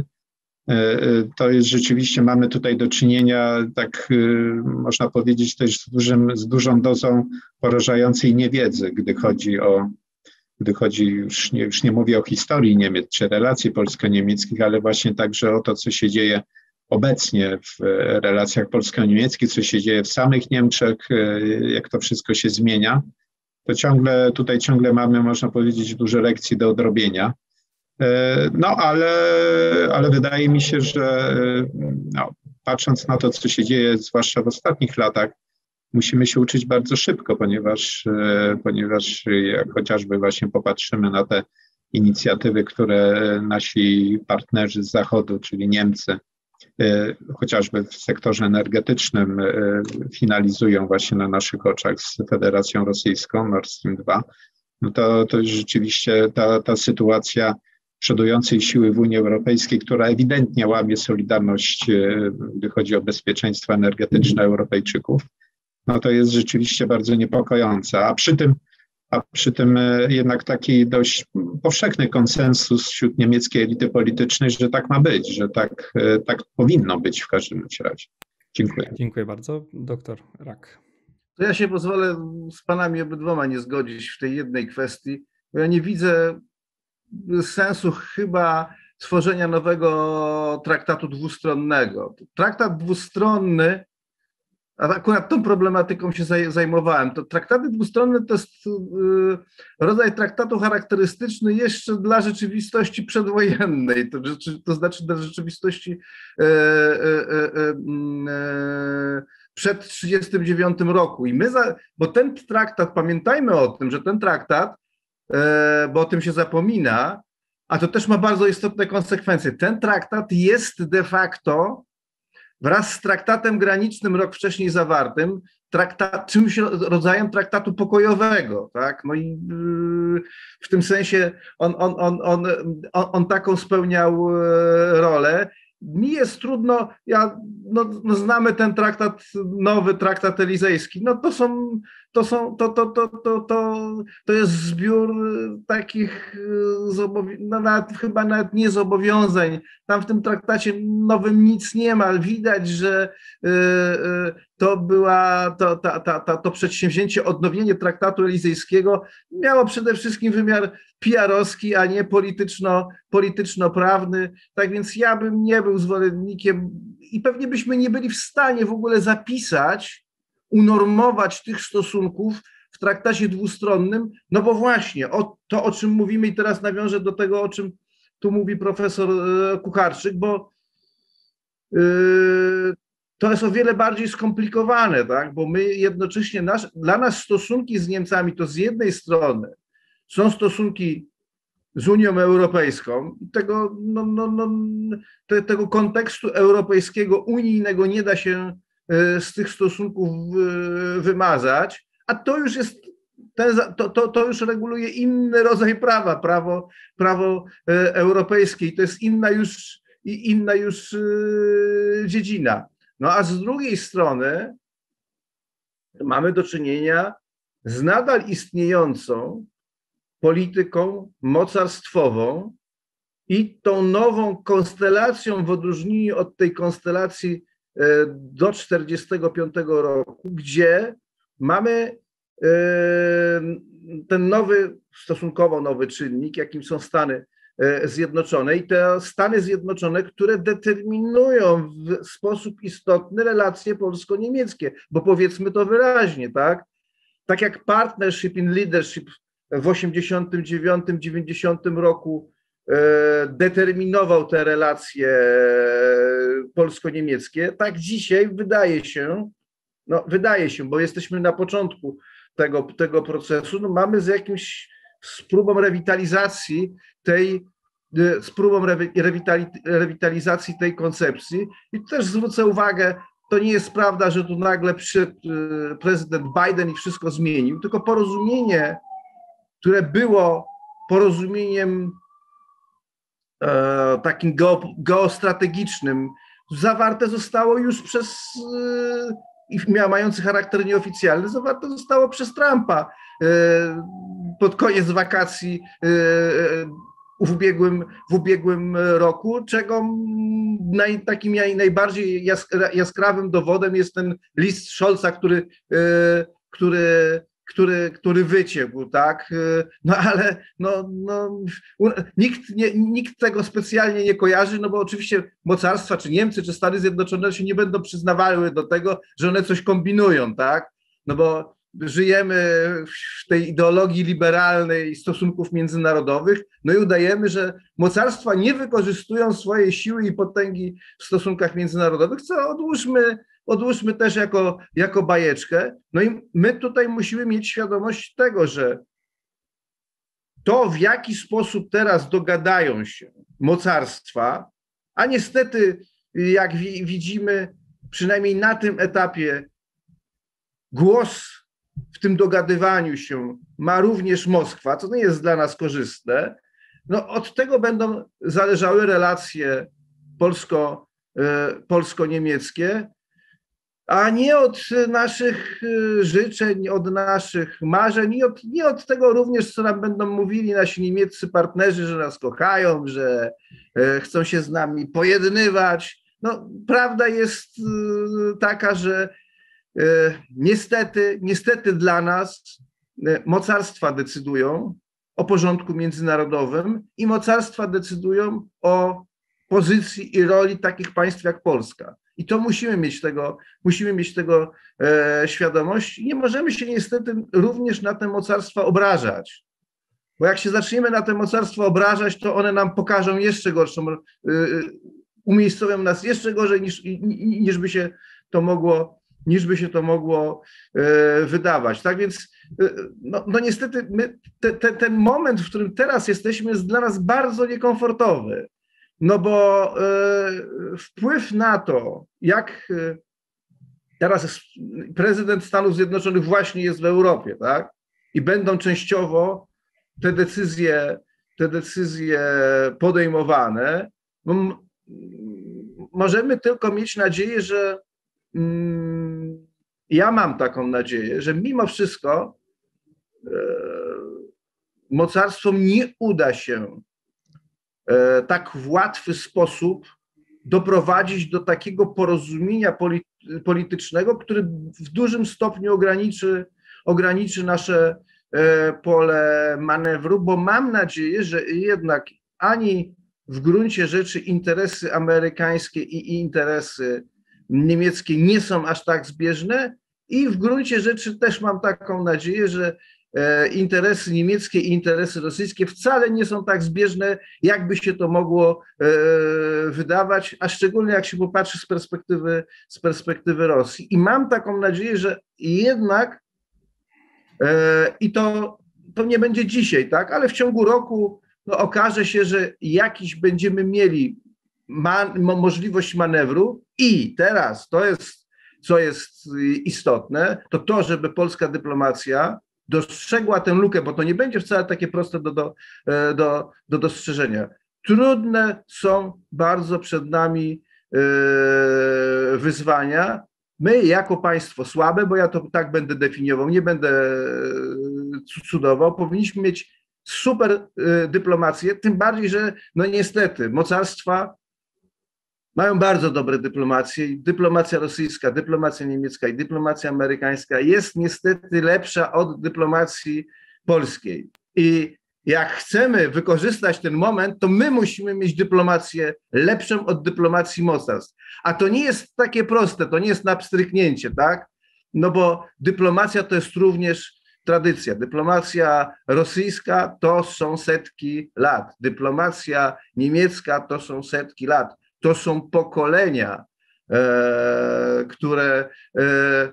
S2: To jest rzeczywiście, mamy tutaj do czynienia, tak można powiedzieć, też z, dużym, z dużą dozą porażającej niewiedzy, gdy chodzi o, gdy chodzi, już nie, już nie mówię o historii Niemiec czy relacji polsko-niemieckich, ale właśnie także o to, co się dzieje obecnie w relacjach polsko-niemieckich, co się dzieje w samych Niemczech, jak to wszystko się zmienia. To ciągle, tutaj ciągle mamy, można powiedzieć, dużo lekcji do odrobienia. No ale, ale wydaje mi się, że no, patrząc na to, co się dzieje, zwłaszcza w ostatnich latach, musimy się uczyć bardzo szybko, ponieważ, ponieważ jak chociażby właśnie popatrzymy na te inicjatywy, które nasi partnerzy z Zachodu, czyli Niemcy, chociażby w sektorze energetycznym finalizują właśnie na naszych oczach z Federacją Rosyjską, Nord Stream dwa, no to, to rzeczywiście ta, ta sytuacja przodującej siły w Unii Europejskiej, która ewidentnie łamie solidarność, gdy chodzi o bezpieczeństwo energetyczne Europejczyków, no to jest rzeczywiście bardzo niepokojąca. A przy tym, a przy tym jednak taki dość powszechny konsensus wśród niemieckiej elity politycznej, że tak ma być, że tak, tak powinno być w każdym razie. Dziękuję.
S1: Dziękuję bardzo. Doktor Rak.
S3: To ja się pozwolę z panami obydwoma nie zgodzić w tej jednej kwestii, bo ja nie widzę sensu chyba tworzenia nowego traktatu dwustronnego. Traktat dwustronny, a akurat tą problematyką się zajmowałem, to traktaty dwustronne to jest rodzaj traktatu charakterystyczny jeszcze dla rzeczywistości przedwojennej, to, to znaczy dla rzeczywistości e, e, e, e, przed trzydziestym dziewiątym roku. I my, za, bo ten traktat, pamiętajmy o tym, że ten traktat, e, bo o tym się zapomina, a to też ma bardzo istotne konsekwencje. Ten traktat jest de facto wraz z traktatem granicznym rok wcześniej zawartym, traktat, czymś rodzajem traktatu pokojowego, tak? No i yy, w tym sensie on, on, on, on, on, on taką spełniał yy, rolę. Mi jest trudno, ja, no, no znamy ten traktat, nowy traktat elizejski, no to są, to są, to, to, to, to, to, to jest zbiór takich, no nawet, chyba nawet nie zobowiązań, tam w tym traktacie nowym nic nie ma, widać, że y, y, to była, to, ta, ta, ta, to przedsięwzięcie, odnowienie traktatu elizejskiego miało przede wszystkim wymiar P R-owski, a nie polityczno, polityczno-prawny, tak więc ja bym nie był zwolennikiem i pewnie byśmy nie byli w stanie w ogóle zapisać, unormować tych stosunków w traktacie dwustronnym, no bo właśnie o, to, o czym mówimy i teraz nawiążę do tego, o czym tu mówi profesor Kucharczyk, bo yy, to jest o wiele bardziej skomplikowane, tak? Bo my jednocześnie, nasz, dla nas stosunki z Niemcami to z jednej strony są stosunki z Unią Europejską i tego, no, no, no, te, tego kontekstu europejskiego, unijnego nie da się z tych stosunków wymazać, a to już jest, ten, to, to, to już reguluje inny rodzaj prawa, prawo, prawo europejskie i to jest inna już, inna już dziedzina. No a z drugiej strony mamy do czynienia z nadal istniejącą polityką mocarstwową i tą nową konstelacją w odróżnieniu od tej konstelacji do czterdziestego piątego roku, gdzie mamy ten nowy, stosunkowo nowy czynnik, jakim są Stany Zjednoczone i te Stany Zjednoczone, które determinują w sposób istotny relacje polsko-niemieckie, bo powiedzmy to wyraźnie, tak? Tak jak Partnership in Leadership w osiemdziesiątym dziewiątym dziewięćdziesiątym roku determinował te relacje polsko-niemieckie, tak dzisiaj wydaje się, no wydaje się, bo jesteśmy na początku tego, tego procesu, no mamy z jakimś z próbą rewitalizacji tej, z próbą rewitali, rewitalizacji tej koncepcji i też zwrócę uwagę, to nie jest prawda, że tu nagle przyszedł prezydent Biden i wszystko zmienił, tylko porozumienie, które było porozumieniem e, takim geo, geostrategicznym, zawarte zostało już przez, e, i mający charakter nieoficjalny, zawarte zostało przez Trumpa e, pod koniec wakacji e, w ubiegłym, w ubiegłym roku, czego naj, takim najbardziej jaskrawym dowodem jest ten list Scholza, który, e, który Który, który wyciekł, tak? No ale no, no, nikt, nie, nikt tego specjalnie nie kojarzy, no bo oczywiście mocarstwa, czy Niemcy, czy Stany Zjednoczone się nie będą przyznawały do tego, że one coś kombinują, tak? No bo żyjemy w tej ideologii liberalnej stosunków międzynarodowych, no i udajemy, że mocarstwa nie wykorzystują swojej siły i potęgi w stosunkach międzynarodowych, co odłóżmy, odłóżmy też jako, jako bajeczkę. No i my tutaj musimy mieć świadomość tego, że to, w jaki sposób teraz dogadają się mocarstwa, a niestety, jak wi- widzimy, przynajmniej na tym etapie, głos w tym dogadywaniu się ma również Moskwa, co nie jest dla nas korzystne, no od tego będą zależały relacje polsko, polsko-niemieckie, a nie od naszych życzeń, od naszych marzeń i od, nie od tego również, co nam będą mówili nasi niemieccy partnerzy, że nas kochają, że chcą się z nami pojednywać. No, prawda jest taka, że niestety, niestety dla nas mocarstwa decydują o porządku międzynarodowym i mocarstwa decydują o pozycji i roli takich państw jak Polska. I to musimy mieć tego, musimy mieć tego e, świadomość. Nie możemy się niestety również na te mocarstwa obrażać. Bo jak się zaczniemy na te mocarstwa obrażać, to one nam pokażą jeszcze gorszą, e, umiejscowią nas jeszcze gorzej niż, niż by się to mogło, niż by się to mogło e, wydawać. Tak więc e, no, no niestety my, te, te, ten moment, w którym teraz jesteśmy, jest dla nas bardzo niekomfortowy. No bo e, wpływ na to, jak e, teraz prezydent Stanów Zjednoczonych właśnie jest w Europie, tak? I będą częściowo te decyzje, te decyzje podejmowane, no, m, możemy tylko mieć nadzieję, że mm, ja mam taką nadzieję, że mimo wszystko e, mocarstwom nie uda się tak w łatwy sposób doprowadzić do takiego porozumienia politycznego, który w dużym stopniu ograniczy, ograniczy nasze pole manewru, bo mam nadzieję, że jednak ani w gruncie rzeczy interesy amerykańskie i interesy niemieckie nie są aż tak zbieżne i w gruncie rzeczy też mam taką nadzieję, że interesy niemieckie i interesy rosyjskie wcale nie są tak zbieżne, jakby się to mogło wydawać, a szczególnie jak się popatrzy z perspektywy, z perspektywy Rosji. I mam taką nadzieję, że jednak, i to, to nie będzie dzisiaj, tak, ale w ciągu roku no, okaże się, że jakiś będziemy mieli ma, możliwość manewru i teraz to jest, co jest istotne, to to, żeby polska dyplomacja dostrzegła tę lukę, bo to nie będzie wcale takie proste do, do, do, do dostrzeżenia. Trudne są bardzo przed nami wyzwania. My jako państwo słabe, bo ja to tak będę definiował, nie będę cudował, powinniśmy mieć super dyplomację, tym bardziej, że no niestety mocarstwa mają bardzo dobre dyplomacje. Dyplomacja rosyjska, dyplomacja niemiecka i dyplomacja amerykańska jest niestety lepsza od dyplomacji polskiej. I jak chcemy wykorzystać ten moment, to my musimy mieć dyplomację lepszą od dyplomacji mocarstw. A to nie jest takie proste, to nie jest na pstryknięcie, tak? No bo dyplomacja to jest również tradycja. Dyplomacja rosyjska to są setki lat. Dyplomacja niemiecka to są setki lat. To są pokolenia, e, które, e, e,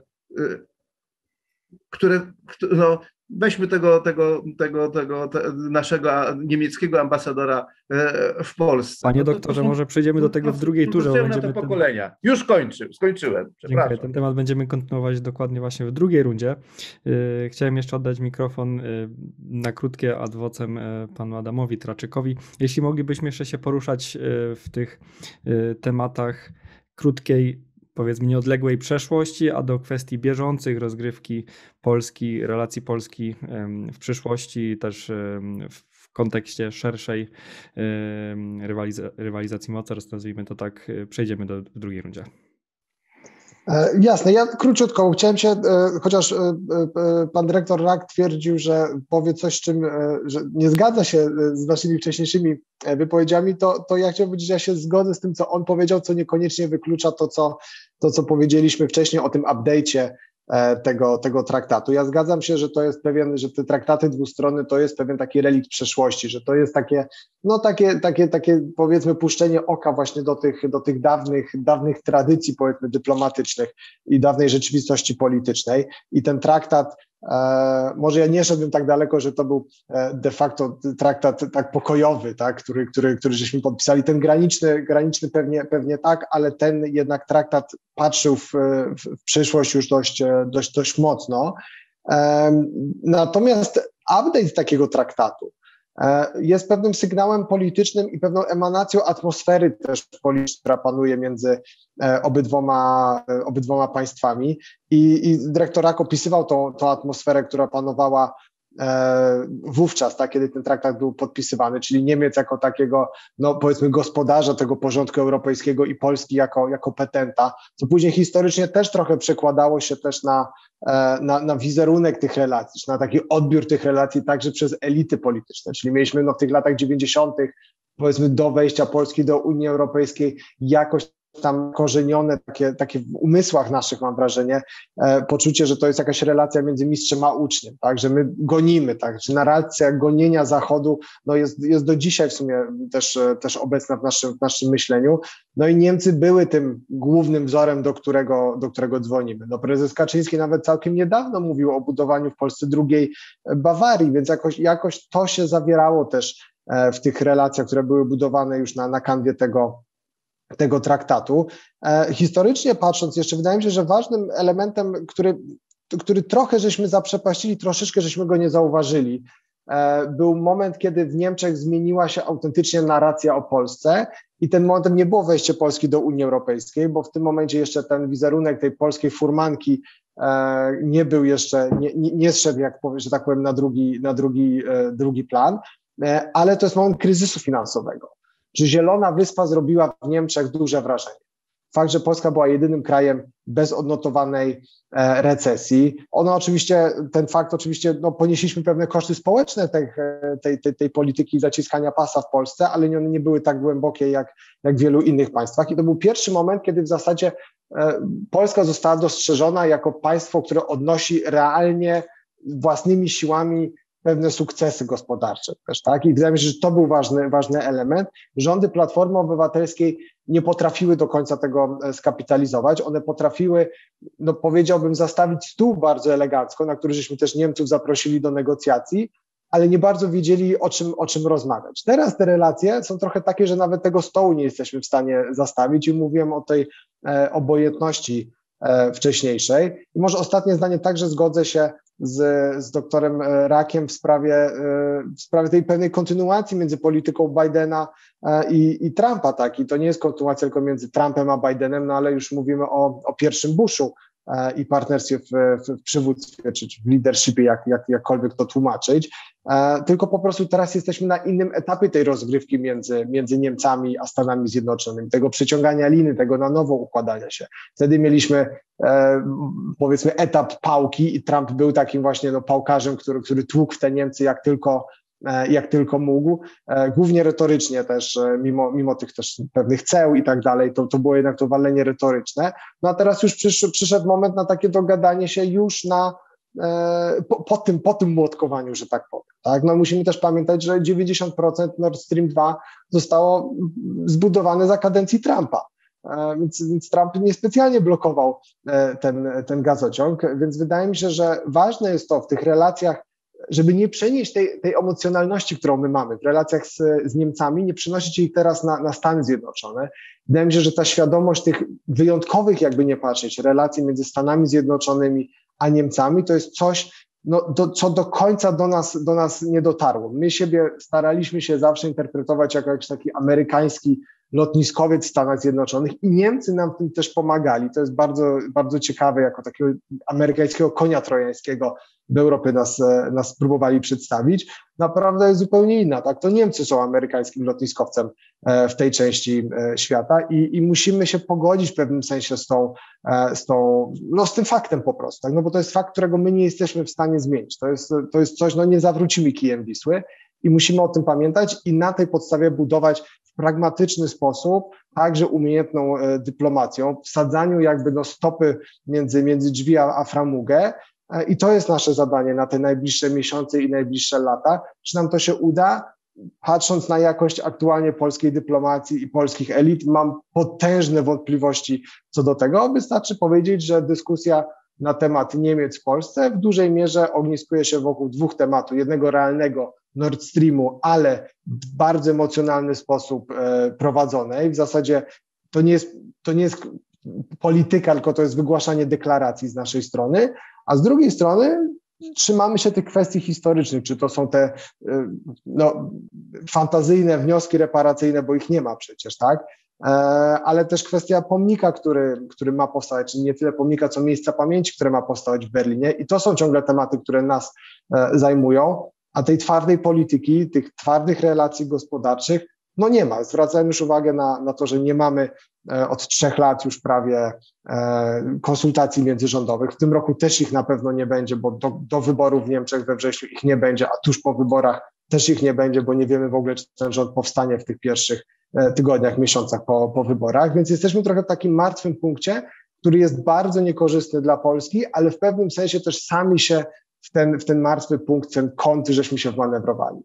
S3: które no, weźmy tego, tego, tego, tego te, naszego niemieckiego ambasadora e, w Polsce.
S1: Panie doktorze, no to, może przejdziemy do tego w drugiej turze.
S3: Bo będziemy te pokolenia. Ten... Już kończy, skończyłem.
S1: Dziękuję. Ten temat będziemy kontynuować dokładnie właśnie w drugiej rundzie. Chciałem jeszcze oddać mikrofon na krótkie ad vocem panu Adamowi Traczykowi. Jeśli moglibyśmy jeszcze się poruszać w tych tematach krótkiej, powiedzmy nieodległej przeszłości, a do kwestii bieżących rozgrywki Polski, relacji Polski w przyszłości, też w kontekście szerszej rywaliz- rywalizacji mocarstw, nazwijmy to tak, przejdziemy do w drugiej rundzie.
S4: Jasne, ja króciutko chciałem się, chociaż pan dyrektor Rak twierdził, że powie coś, z czym że nie zgadza się z naszymi wcześniejszymi wypowiedziami, to, to ja chciałbym powiedzieć, że ja się zgodzę z tym, co on powiedział, co niekoniecznie wyklucza to, co, to, co powiedzieliśmy wcześniej o tym update'cie tego, tego traktatu. Ja zgadzam się, że to jest pewien, że te traktaty dwustronne to jest pewien taki relikt przeszłości, że to jest takie, no takie, takie, takie powiedzmy puszczenie oka właśnie do tych, do tych dawnych, dawnych tradycji powiedzmy dyplomatycznych i dawnej rzeczywistości politycznej i ten traktat, e, może ja nie szedłbym tak daleko, że to był de facto traktat tak pokojowy, tak, który, który, który żeśmy podpisali, ten graniczny, graniczny pewnie, pewnie tak, ale ten jednak traktat patrzył w, w, w przyszłość już dość, dość, dość mocno. E, natomiast update takiego traktatu jest pewnym sygnałem politycznym i pewną emanacją atmosfery też politycznej, która panuje między obydwoma, obydwoma państwami i, i dyrektor Rak opisywał tą, tą atmosferę, która panowała wówczas, tak, kiedy ten traktat był podpisywany, czyli Niemiec jako takiego, no powiedzmy gospodarza tego porządku europejskiego i Polski jako, jako petenta, co później historycznie też trochę przekładało się też na, na, na wizerunek tych relacji, czy na taki odbiór tych relacji także przez elity polityczne, czyli mieliśmy no, w tych latach dziewięćdziesiątych powiedzmy do wejścia Polski do Unii Europejskiej jakoś tam korzenione takie, takie w umysłach naszych, mam wrażenie, e, poczucie, że to jest jakaś relacja między mistrzem a uczniem, tak, że my gonimy, tak, że narracja gonienia Zachodu no jest, jest do dzisiaj w sumie też, też obecna w naszym, w naszym myśleniu. No i Niemcy były tym głównym wzorem, do którego, do którego dzwonimy. No prezes Kaczyński nawet całkiem niedawno mówił o budowaniu w Polsce drugiej Bawarii, więc jakoś, jakoś to się zawierało też w tych relacjach, które były budowane już na, na kanwie tego tego traktatu. E, historycznie patrząc, jeszcze wydaje mi się, że ważnym elementem, który, który trochę żeśmy zaprzepaścili, troszeczkę żeśmy go nie zauważyli, e, był moment, kiedy w Niemczech zmieniła się autentycznie narracja o Polsce i ten momentem nie było wejście Polski do Unii Europejskiej, bo w tym momencie jeszcze ten wizerunek tej polskiej furmanki e, nie był jeszcze, nie, nie, nie zszedł, jak powiem, że tak powiem, na drugi, na drugi, e, drugi plan, e, ale to jest moment kryzysu finansowego. Czy Zielona Wyspa zrobiła w Niemczech duże wrażenie? Fakt, że Polska była jedynym krajem bez odnotowanej e, recesji. Ono oczywiście, ten fakt oczywiście, no, ponieśliśmy pewne koszty społeczne tej, tej, tej, tej polityki zaciskania pasa w Polsce, ale one nie były tak głębokie jak, jak w wielu innych państwach. I to był pierwszy moment, kiedy w zasadzie e, Polska została dostrzeżona jako państwo, które odnosi realnie własnymi siłami pewne sukcesy gospodarcze też, tak? I wydaje mi się, że to był ważny, ważny element. Rządy Platformy Obywatelskiej nie potrafiły do końca tego skapitalizować. One potrafiły, no powiedziałbym, zastawić stół bardzo elegancko, na który żeśmy też Niemców zaprosili do negocjacji, ale nie bardzo wiedzieli, o czym, o czym rozmawiać. Teraz te relacje są trochę takie, że nawet tego stołu nie jesteśmy w stanie zastawić i mówiłem o tej e, obojętności e, wcześniejszej. I może ostatnie zdanie, także zgodzę się z, z doktorem Rakiem w sprawie, w sprawie tej pewnej kontynuacji między polityką Bidena i, i Trumpa, tak, i to nie jest kontynuacja tylko między Trumpem a Bidenem, no ale już mówimy o, o pierwszym Bushu i partnerstwie w, w, w przywództwie, czy, czy w leadershipie, jak, jak, jakkolwiek to tłumaczyć, tylko po prostu teraz jesteśmy na innym etapie tej rozgrywki między, między Niemcami a Stanami Zjednoczonymi, tego przeciągania liny, tego na nowo układania się. Wtedy mieliśmy e, powiedzmy etap pałki i Trump był takim właśnie no, pałkarzem, który, który tłukł w te Niemcy jak tylko jak tylko mógł, głównie retorycznie też, mimo, mimo tych też pewnych ceł i tak dalej, to, to było jednak to walenie retoryczne. No a teraz już przysz, przyszedł moment na takie dogadanie się już na, po, po, tym, po tym młotkowaniu, że tak powiem. Tak? No musimy też pamiętać, że dziewięćdziesiąt procent Nord Stream dwa zostało zbudowane za kadencji Trumpa. Więc, więc Trump niespecjalnie blokował ten, ten gazociąg, więc wydaje mi się, że ważne jest to w tych relacjach, żeby nie przenieść tej, tej emocjonalności, którą my mamy w relacjach z, z Niemcami, nie przenosić ich teraz na, na Stany Zjednoczone. Wydaje mi się, że ta świadomość tych wyjątkowych, jakby nie patrzeć, relacji między Stanami Zjednoczonymi a Niemcami, to jest coś, no, do, co do końca do nas, do nas nie dotarło. My siebie staraliśmy się zawsze interpretować jako jakiś taki amerykański lotniskowiec w Stanach Zjednoczonych i Niemcy nam w tym też pomagali. To jest bardzo, bardzo ciekawe, jako takiego amerykańskiego konia trojańskiego w Europie nas, nas próbowali przedstawić. Naprawdę jest zupełnie inna, tak? To Niemcy są amerykańskim lotniskowcem w tej części świata i, i musimy się pogodzić w pewnym sensie z tą, z tą, no z tym faktem po prostu, tak? No bo to jest fakt, którego my nie jesteśmy w stanie zmienić. To jest, to jest coś, no nie zawrócimy kijem Wisły i musimy o tym pamiętać i na tej podstawie budować w w pragmatyczny sposób, także umiejętną dyplomacją, wsadzaniu jakby no stopy między, między drzwi a, a framugę. I to jest nasze zadanie na te najbliższe miesiące i najbliższe lata. Czy nam to się uda? Patrząc na jakość aktualnie polskiej dyplomacji i polskich elit, mam potężne wątpliwości co do tego. Wystarczy powiedzieć, że dyskusja na temat Niemiec w Polsce w dużej mierze ogniskuje się wokół dwóch tematów. Jednego realnego Nord Streamu, ale w bardzo emocjonalny sposób e, prowadzonej. W zasadzie to nie jest, to nie jest polityka, tylko to jest wygłaszanie deklaracji z naszej strony, a z drugiej strony trzymamy się tych kwestii historycznych, czy to są te no, fantazyjne wnioski reparacyjne, bo ich nie ma przecież, tak? Ale też kwestia pomnika, który, który ma powstać, czyli nie tyle pomnika, co miejsca pamięci, które ma powstać w Berlinie i to są ciągle tematy, które nas zajmują, a tej twardej polityki, tych twardych relacji gospodarczych, no nie ma. Zwracałem już uwagę na, na to, że nie mamy od trzech lat już prawie konsultacji międzyrządowych. W tym roku też ich na pewno nie będzie, bo do, do wyborów w Niemczech we wrześniu ich nie będzie, a tuż po wyborach też ich nie będzie, bo nie wiemy w ogóle, czy ten rząd powstanie w tych pierwszych tygodniach, miesiącach po, po wyborach. Więc jesteśmy trochę w takim martwym punkcie, który jest bardzo niekorzystny dla Polski, ale w pewnym sensie też sami się w ten, w ten martwy punkt, ten kąt, żeśmy się wmanewrowali.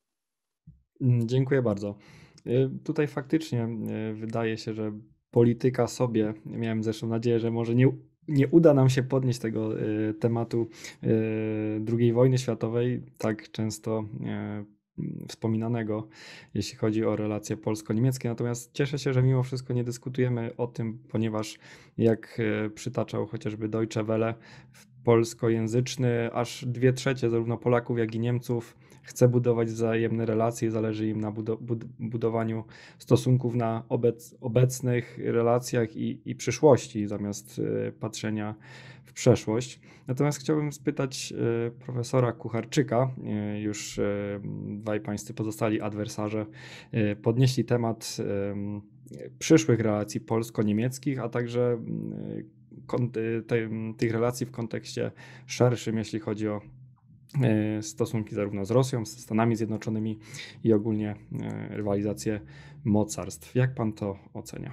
S1: Dziękuję bardzo. Tutaj faktycznie wydaje się, że polityka sobie, miałem zresztą nadzieję, że może nie, nie uda nam się podnieść tego tematu drugiej wojny światowej, tak często wspominanego, jeśli chodzi o relacje polsko-niemieckie. Natomiast cieszę się, że mimo wszystko nie dyskutujemy o tym, ponieważ jak przytaczał chociażby Deutsche Welle, polskojęzyczny, aż dwie trzecie zarówno Polaków, jak i Niemców chce budować wzajemne relacje, zależy im na budo- bud- budowaniu stosunków na obec- obecnych relacjach i, i przyszłości, zamiast y, patrzenia w przeszłość. Natomiast chciałbym spytać y, profesora Kucharczyka, y, już y, dwaj pańscy pozostali adwersarze y, podnieśli temat y, przyszłych relacji polsko-niemieckich, a także y, Te, tych relacji w kontekście szerszym, jeśli chodzi o stosunki zarówno z Rosją, z Stanami Zjednoczonymi i ogólnie rywalizację mocarstw. Jak pan to ocenia?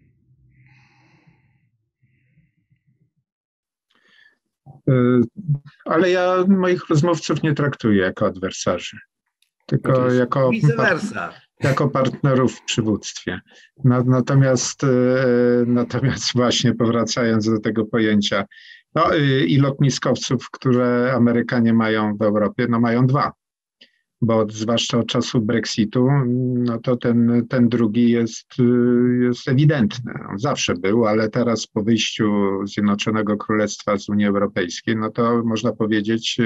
S2: Ale ja moich rozmówców nie traktuję jako adwersarzy, tylko jako,
S3: vice
S2: jako partnerów w przywództwie. Natomiast, natomiast właśnie powracając do tego pojęcia, no i lotniskowców, które Amerykanie mają w Europie, no mają dwa, bo zwłaszcza od czasu Brexitu, no to ten, ten drugi jest, jest ewidentny. On zawsze był, ale teraz po wyjściu Zjednoczonego Królestwa z Unii Europejskiej, no to można powiedzieć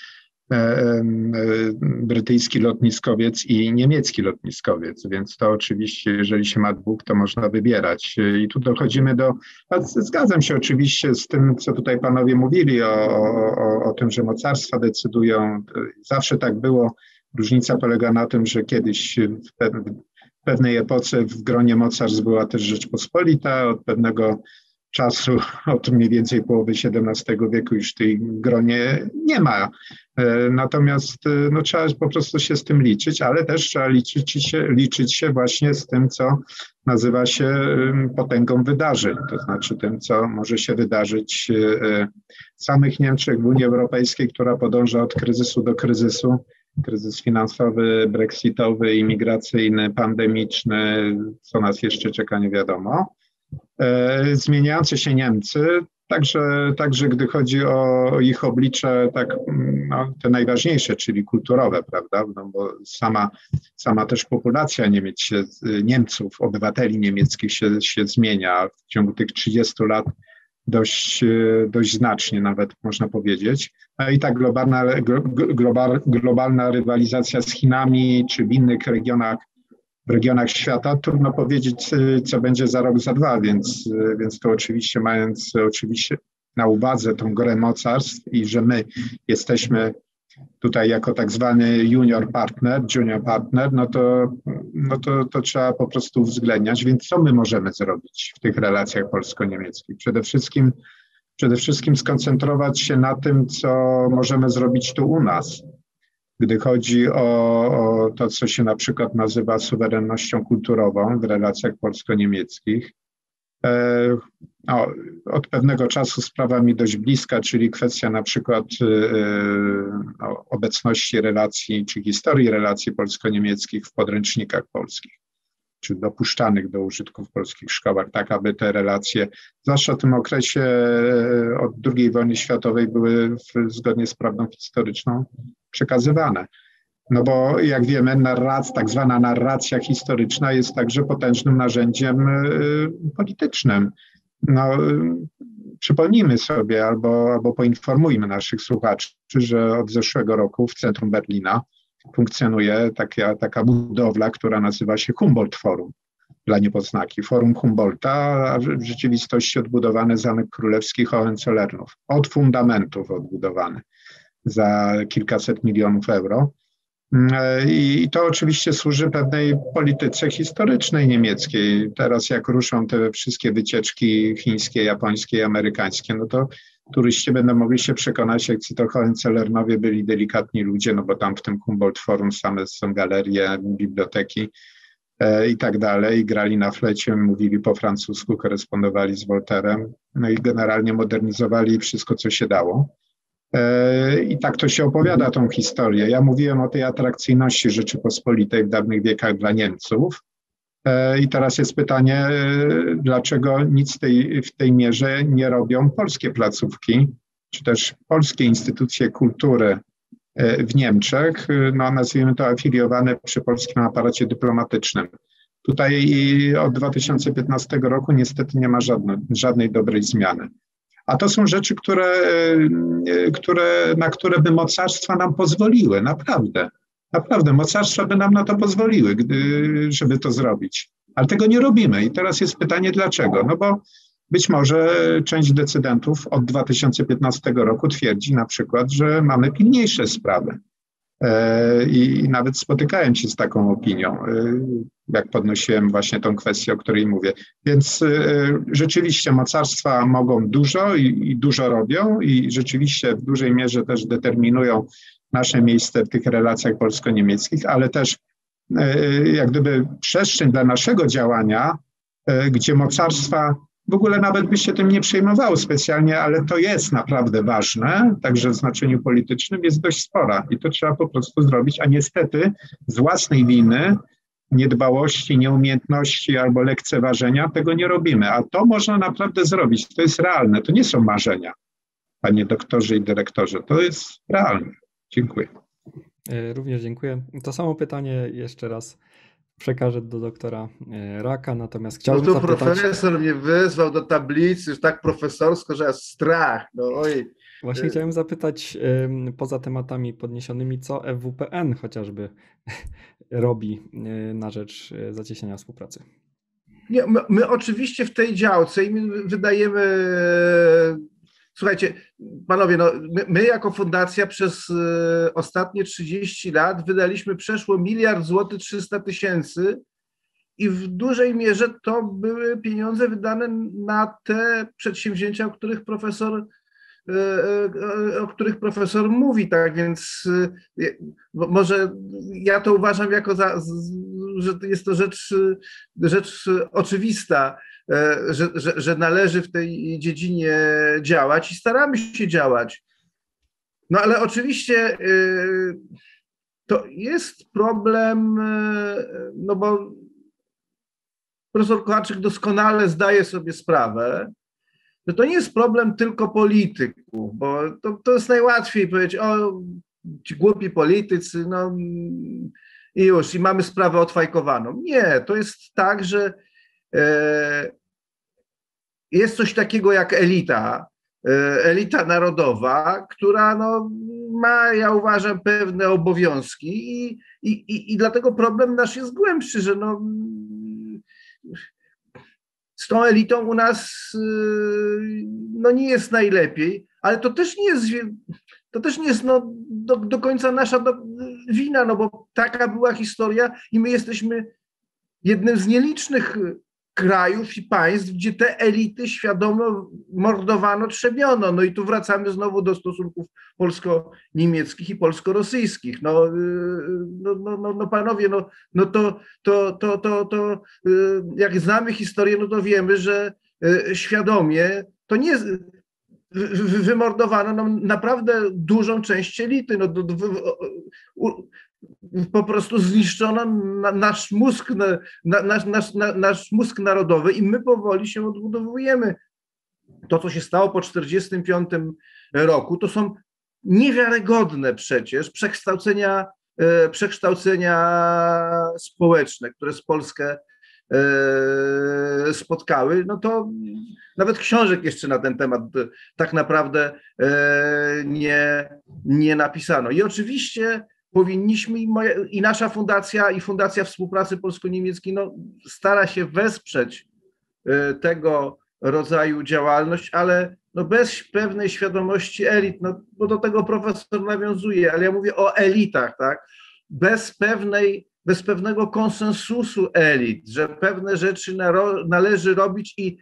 S2: brytyjski lotniskowiec i niemiecki lotniskowiec, więc to oczywiście, jeżeli się ma dwóch, to można wybierać. I tu dochodzimy do, zgadzam się oczywiście z tym, co tutaj panowie mówili o, o, o tym, że mocarstwa decydują. Zawsze tak było. Różnica polega na tym, że kiedyś w pewnej epoce w gronie mocarstw była też Rzeczpospolita, od pewnego czasu, od mniej więcej połowy siedemnastego wieku już w tej gronie nie ma. Natomiast no, trzeba po prostu się z tym liczyć, ale też trzeba liczyć się, liczyć się właśnie z tym, co nazywa się potęgą wydarzeń, to znaczy tym, co może się wydarzyć w samych Niemczech, w Unii Europejskiej, która podąża od kryzysu do kryzysu. Kryzys finansowy, brexitowy, imigracyjny, pandemiczny, co nas jeszcze czeka, nie wiadomo. Zmieniające się Niemcy, także, także gdy chodzi o ich oblicze, tak, no, te najważniejsze, czyli kulturowe, prawda, no, bo sama, sama też populacja Niemiec się, Niemców, obywateli niemieckich się, się zmienia w ciągu tych trzydziestu lat dość, dość znacznie nawet można powiedzieć. No i ta globalna, global, globalna rywalizacja z Chinami czy w innych regionach w regionach świata, trudno powiedzieć, co będzie za rok, za dwa, więc, więc to oczywiście mając oczywiście na uwadze tą grę mocarstw i że my jesteśmy tutaj jako tak zwany junior partner, junior partner, no to, no to, to trzeba po prostu uwzględniać. Więc co my możemy zrobić w tych relacjach polsko-niemieckich? Przede wszystkim, przede wszystkim skoncentrować się na tym, co możemy zrobić tu u nas. Gdy chodzi o, o to, co się na przykład nazywa suwerennością kulturową w relacjach polsko-niemieckich, e, no, od pewnego czasu sprawa mi dość bliska, czyli kwestia na przykład e, no, obecności relacji czy historii relacji polsko-niemieckich w podręcznikach polskich, czy dopuszczanych do użytku w polskich szkołach, tak aby te relacje, zwłaszcza w tym okresie od drugiej wojny światowej, były w, zgodnie z prawdą historyczną przekazywane. No bo jak wiemy, narracja, tak zwana narracja historyczna jest także potężnym narzędziem y, politycznym. No, y, przypomnijmy sobie albo, albo poinformujmy naszych słuchaczy, że od zeszłego roku w centrum Berlina funkcjonuje taka, taka budowla, która nazywa się Humboldt Forum dla niepoznaki. Forum Humboldta, a w rzeczywistości odbudowany Zamek Królewski Hohenzollernów. Od fundamentów odbudowany za kilkaset milionów euro. I to oczywiście służy pewnej polityce historycznej niemieckiej. Teraz jak ruszą te wszystkie wycieczki chińskie, japońskie i amerykańskie, no to turyści będą mogli się przekonać, jak ci to Hohenzollernowie byli delikatni ludzie, no bo tam w tym Humboldt Forum same są galerie, biblioteki e, i tak dalej. Grali na flecie, mówili po francusku, korespondowali z Voltairem, no i generalnie modernizowali wszystko, co się dało. I tak to się opowiada tą historię. Ja mówiłem o tej atrakcyjności Rzeczypospolitej w dawnych wiekach dla Niemców. I teraz jest pytanie, dlaczego nic tej, w tej mierze nie robią polskie placówki, czy też polskie instytucje kultury w Niemczech, no nazwijmy to afiliowane przy polskim aparacie dyplomatycznym. Tutaj od dwa tysiące piętnastego roku niestety nie ma żadnej, żadnej dobrej zmiany. A to są rzeczy, które, które, na które by mocarstwa nam pozwoliły, naprawdę. Naprawdę, mocarstwa by nam na to pozwoliły, gdy, żeby to zrobić. Ale tego nie robimy. I teraz jest pytanie, dlaczego? No bo być może część decydentów od dwa tysiące piętnastego roku twierdzi na przykład, że mamy pilniejsze sprawy. I nawet spotykałem się z taką opinią, jak podnosiłem właśnie tą kwestię, o której mówię. Więc rzeczywiście mocarstwa mogą dużo i, i dużo robią i rzeczywiście w dużej mierze też determinują nasze miejsce w tych relacjach polsko-niemieckich, ale też jak gdyby przestrzeń dla naszego działania, gdzie mocarstwa w ogóle nawet by się tym nie przejmowały specjalnie, ale to jest naprawdę ważne, także w znaczeniu politycznym jest dość spora i to trzeba po prostu zrobić, a niestety z własnej winy, niedbałości, nieumiejętności albo lekceważenia tego nie robimy, a to można naprawdę zrobić, to jest realne, to nie są marzenia, panie doktorze i dyrektorze, to jest realne. Dziękuję.
S1: Również dziękuję. To samo pytanie jeszcze raz przekażę do doktora Raka, natomiast chciałbym
S3: no tu
S1: zapytać...
S3: profesor mnie wyzwał do tablicy, już tak profesorsko, że aż strach. No oj.
S1: Właśnie chciałem zapytać, poza tematami podniesionymi, co F W P N chociażby robi na rzecz zacieśniania współpracy?
S3: Nie, my, my oczywiście w tej działce i my wydajemy... Słuchajcie, panowie, no, my, my jako fundacja przez y, ostatnie trzydzieści lat wydaliśmy przeszło miliard złotych trzysta tysięcy i w dużej mierze to były pieniądze wydane na te przedsięwzięcia, o których profesor, y, y, o których profesor mówi, tak więc y, może ja to uważam jako, za, że jest to rzecz, rzecz oczywista. Że, że, że należy w tej dziedzinie działać i staramy się działać. No ale oczywiście to jest problem, no bo profesor Kołaczyk doskonale zdaje sobie sprawę, że to nie jest problem tylko polityków, bo to, to jest najłatwiej powiedzieć, o ci głupi politycy, no i już, i mamy sprawę odfajkowaną. Nie, to jest tak, że jest coś takiego jak elita, elita narodowa, która no, ma, ja uważam, pewne obowiązki i, i, i, i dlatego problem nasz jest głębszy, że no, z tą elitą u nas no, nie jest najlepiej, ale to też nie jest, to też nie jest no, do, do końca nasza do, wina, no bo taka była historia i my jesteśmy jednym z nielicznych krajów i państw, gdzie te elity świadomo mordowano, trzebiono. No i tu wracamy znowu do stosunków polsko-niemieckich i polsko-rosyjskich. No, no, no, no, no panowie, no, no to, to, to, to, to jak znamy historię, no to wiemy, że świadomie to nie wymordowano no, naprawdę dużą część elity. No, do, do, po prostu zniszczono na, nasz mózg, na, nasz, nasz, na, nasz mózg narodowy i my powoli się odbudowujemy. To, co się stało po czterdziestym piątym roku, to są niewiarygodne przecież przekształcenia, e, przekształcenia społeczne, które z Polskę e, spotkały. No to nawet książek jeszcze na ten temat tak naprawdę e, nie, nie napisano. I oczywiście powinniśmy, i, moja, i nasza fundacja, i Fundacja Współpracy Polsko-Niemieckiej no, stara się wesprzeć y, tego rodzaju działalność, ale no, bez pewnej świadomości elit, no, bo do tego profesor nawiązuje, ale ja mówię o elitach, tak? Bez pewnej, bez pewnego konsensusu elit, że pewne rzeczy naro, należy robić i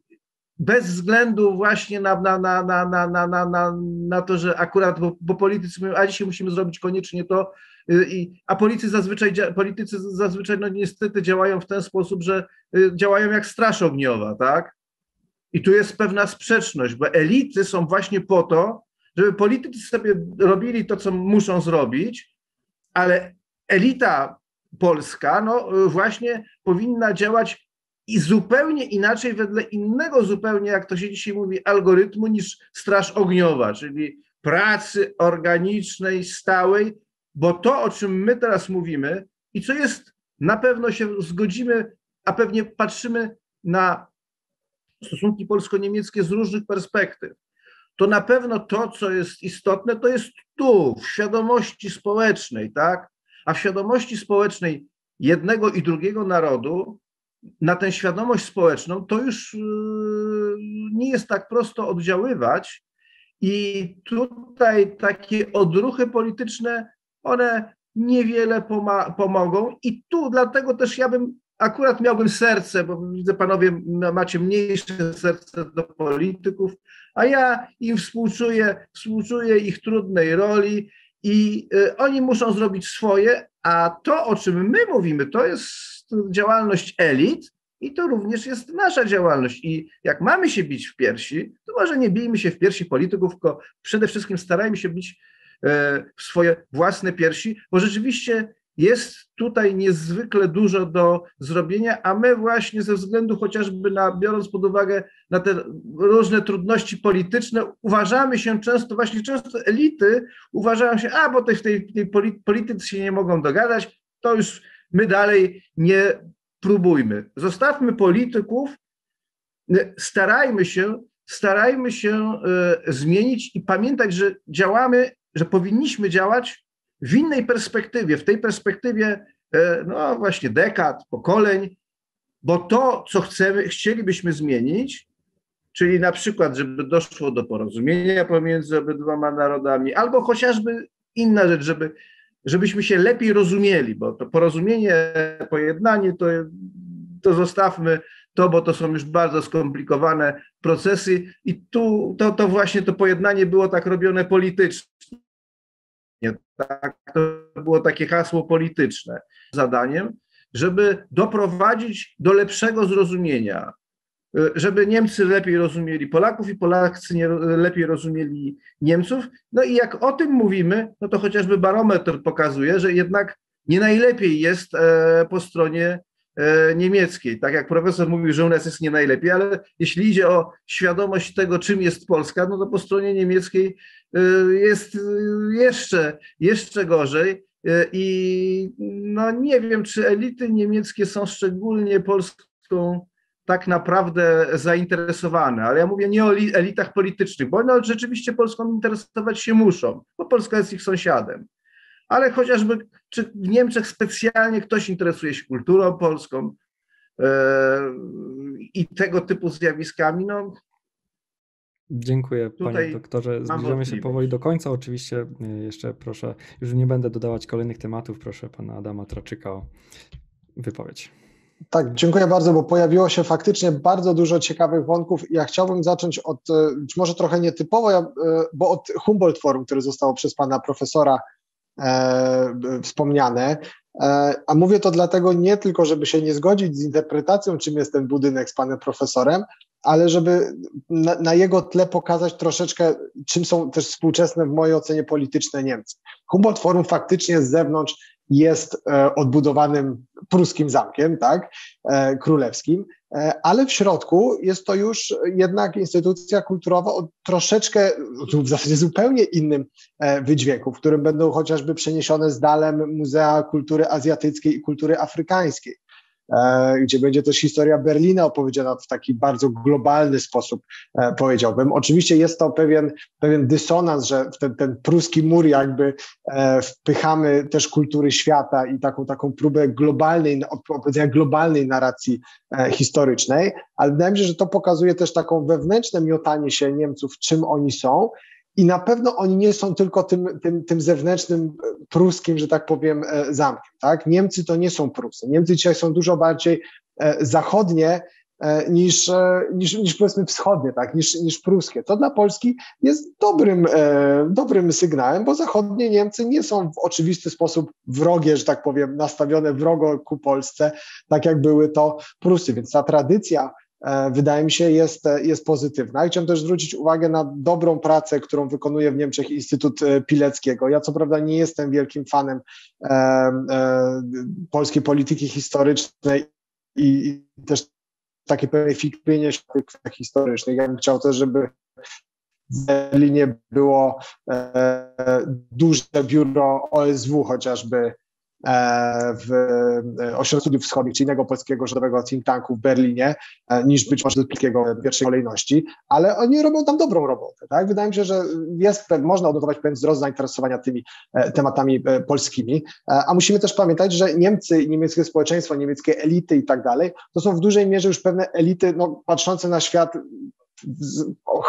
S3: bez względu właśnie na, na, na, na, na, na, na, na, na to, że akurat, bo, bo politycy mówią, a dzisiaj musimy zrobić koniecznie to, i, a politycy zazwyczaj, politycy zazwyczaj no niestety działają w ten sposób, że działają jak straż ogniowa, tak? I tu jest pewna sprzeczność, bo elity są właśnie po to, żeby politycy sobie robili to, co muszą zrobić, ale elita polska no właśnie powinna działać i zupełnie inaczej, wedle innego zupełnie, jak to się dzisiaj mówi, algorytmu niż straż ogniowa, czyli pracy organicznej, stałej, bo to, o czym my teraz mówimy i co jest, na pewno się zgodzimy, a pewnie patrzymy na stosunki polsko-niemieckie z różnych perspektyw, to na pewno to, co jest istotne, to jest tu, w świadomości społecznej, tak? A w świadomości społecznej jednego i drugiego narodu, na tę świadomość społeczną, to już nie jest tak prosto oddziaływać i tutaj takie odruchy polityczne, one niewiele pomogą i tu dlatego też ja bym, akurat miałbym serce, bo widzę panowie macie mniejsze serce do polityków, a ja im współczuję, współczuję ich trudnej roli i y, oni muszą zrobić swoje, a to, o czym my mówimy, to jest działalność elit i to również jest nasza działalność. I jak mamy się bić w piersi, to może nie bijmy się w piersi polityków, tylko przede wszystkim starajmy się bić e, w swoje własne piersi, bo rzeczywiście jest tutaj niezwykle dużo do zrobienia, a my właśnie ze względu chociażby na, biorąc pod uwagę na te różne trudności polityczne, uważamy się często, właśnie często elity uważają się, a bo tej, w tej, tej politycy się nie mogą dogadać, to już my dalej nie próbujmy. Zostawmy polityków, starajmy się, starajmy się y, zmienić i pamiętać, że działamy, że powinniśmy działać w innej perspektywie, w tej perspektywie y, no właśnie dekad, pokoleń, bo to, co chcemy, chcielibyśmy zmienić, czyli na przykład, żeby doszło do porozumienia pomiędzy obydwoma narodami, albo chociażby inna rzecz, żeby żebyśmy się lepiej rozumieli, bo to porozumienie, pojednanie, to, to zostawmy to, bo to są już bardzo skomplikowane procesy i tu to, to właśnie to pojednanie było tak robione politycznie. Tak, to było takie hasło polityczne. Zadaniem, żeby doprowadzić do lepszego zrozumienia, żeby Niemcy lepiej rozumieli Polaków i Polacy nie, lepiej rozumieli Niemców. No i jak o tym mówimy, no to chociażby barometr pokazuje, że jednak nie najlepiej jest e, po stronie e, niemieckiej. Tak jak profesor mówił, że u nas jest nie najlepiej, ale jeśli idzie o świadomość tego, czym jest Polska, no to po stronie niemieckiej e, jest jeszcze, jeszcze gorzej. E, I no nie wiem, czy elity niemieckie są szczególnie polską tak naprawdę zainteresowane, ale ja mówię nie o elitach politycznych, bo one rzeczywiście Polską interesować się muszą, bo Polska jest ich sąsiadem, ale chociażby czy w Niemczech specjalnie ktoś interesuje się kulturą polską yy, i tego typu zjawiskami, no.
S1: Dziękuję panie doktorze, zbliżamy się powoli do końca, oczywiście jeszcze proszę, już nie będę dodawać kolejnych tematów, proszę pana Adama Traczyka o wypowiedź.
S4: Tak, dziękuję bardzo, bo pojawiło się faktycznie bardzo dużo ciekawych wątków. Ja chciałbym zacząć od, być może trochę nietypowo, bo od Humboldt Forum, które zostało przez pana profesora e, wspomniane. E, a mówię to dlatego nie tylko, żeby się nie zgodzić z interpretacją, czym jest ten budynek z panem profesorem, ale żeby na, na jego tle pokazać troszeczkę, czym są też współczesne w mojej ocenie polityczne Niemcy. Humboldt Forum faktycznie z zewnątrz jest e, odbudowanym pruskim zamkiem, tak, e, królewskim, e, ale w środku jest to już jednak instytucja kulturowa o troszeczkę, w zasadzie zupełnie innym e, wydźwięku, w którym będą chociażby przeniesione z dalem Muzea Kultury Azjatyckiej i Kultury Afrykańskiej, e, gdzie będzie też historia Berlina opowiedziana w taki bardzo globalny sposób, e, powiedziałbym. Oczywiście jest to pewien, pewien dysonans, że w ten, ten pruski mur jakby e, wpychamy też kultury świata i taką, taką próbę globalnej, opowiedzenia globalnej narracji e, historycznej, ale wydaje mi się, że to pokazuje też taką wewnętrzne miotanie się Niemców, czym oni są. I na pewno oni nie są tylko tym, tym, tym zewnętrznym pruskim, że tak powiem, zamkiem. Tak? Niemcy to nie są Prusy. Niemcy dzisiaj są dużo bardziej zachodnie niż, niż, niż powiedzmy wschodnie, tak? niż, niż pruskie. To dla Polski jest dobrym, dobrym sygnałem, bo zachodnie Niemcy nie są w oczywisty sposób wrogie, że tak powiem, nastawione wrogo ku Polsce, tak jak były to Prusy. Więc ta tradycja, wydaje mi się, jest, jest pozytywna. I chciałem też zwrócić uwagę na dobrą pracę, którą wykonuje w Niemczech Instytut Pileckiego. Ja co prawda nie jestem wielkim fanem e, e, polskiej polityki historycznej i, i też takiej pewnej fikcyjnie w tych kwestiach historycznych. Ja bym chciał też, żeby w Berlinie było e, duże biuro O S W chociażby w Ośrodku Studiów Wschodnich, czy innego polskiego rządowego think tanku w Berlinie, niż być może polskiego w pierwszej kolejności, ale oni robią tam dobrą robotę. Tak? Wydaje mi się, że jest, można odnotować pewien wzrost zainteresowania tymi tematami polskimi, a musimy też pamiętać, że Niemcy, niemieckie społeczeństwo, niemieckie elity i tak dalej, to są w dużej mierze już pewne elity no, patrzące na świat w,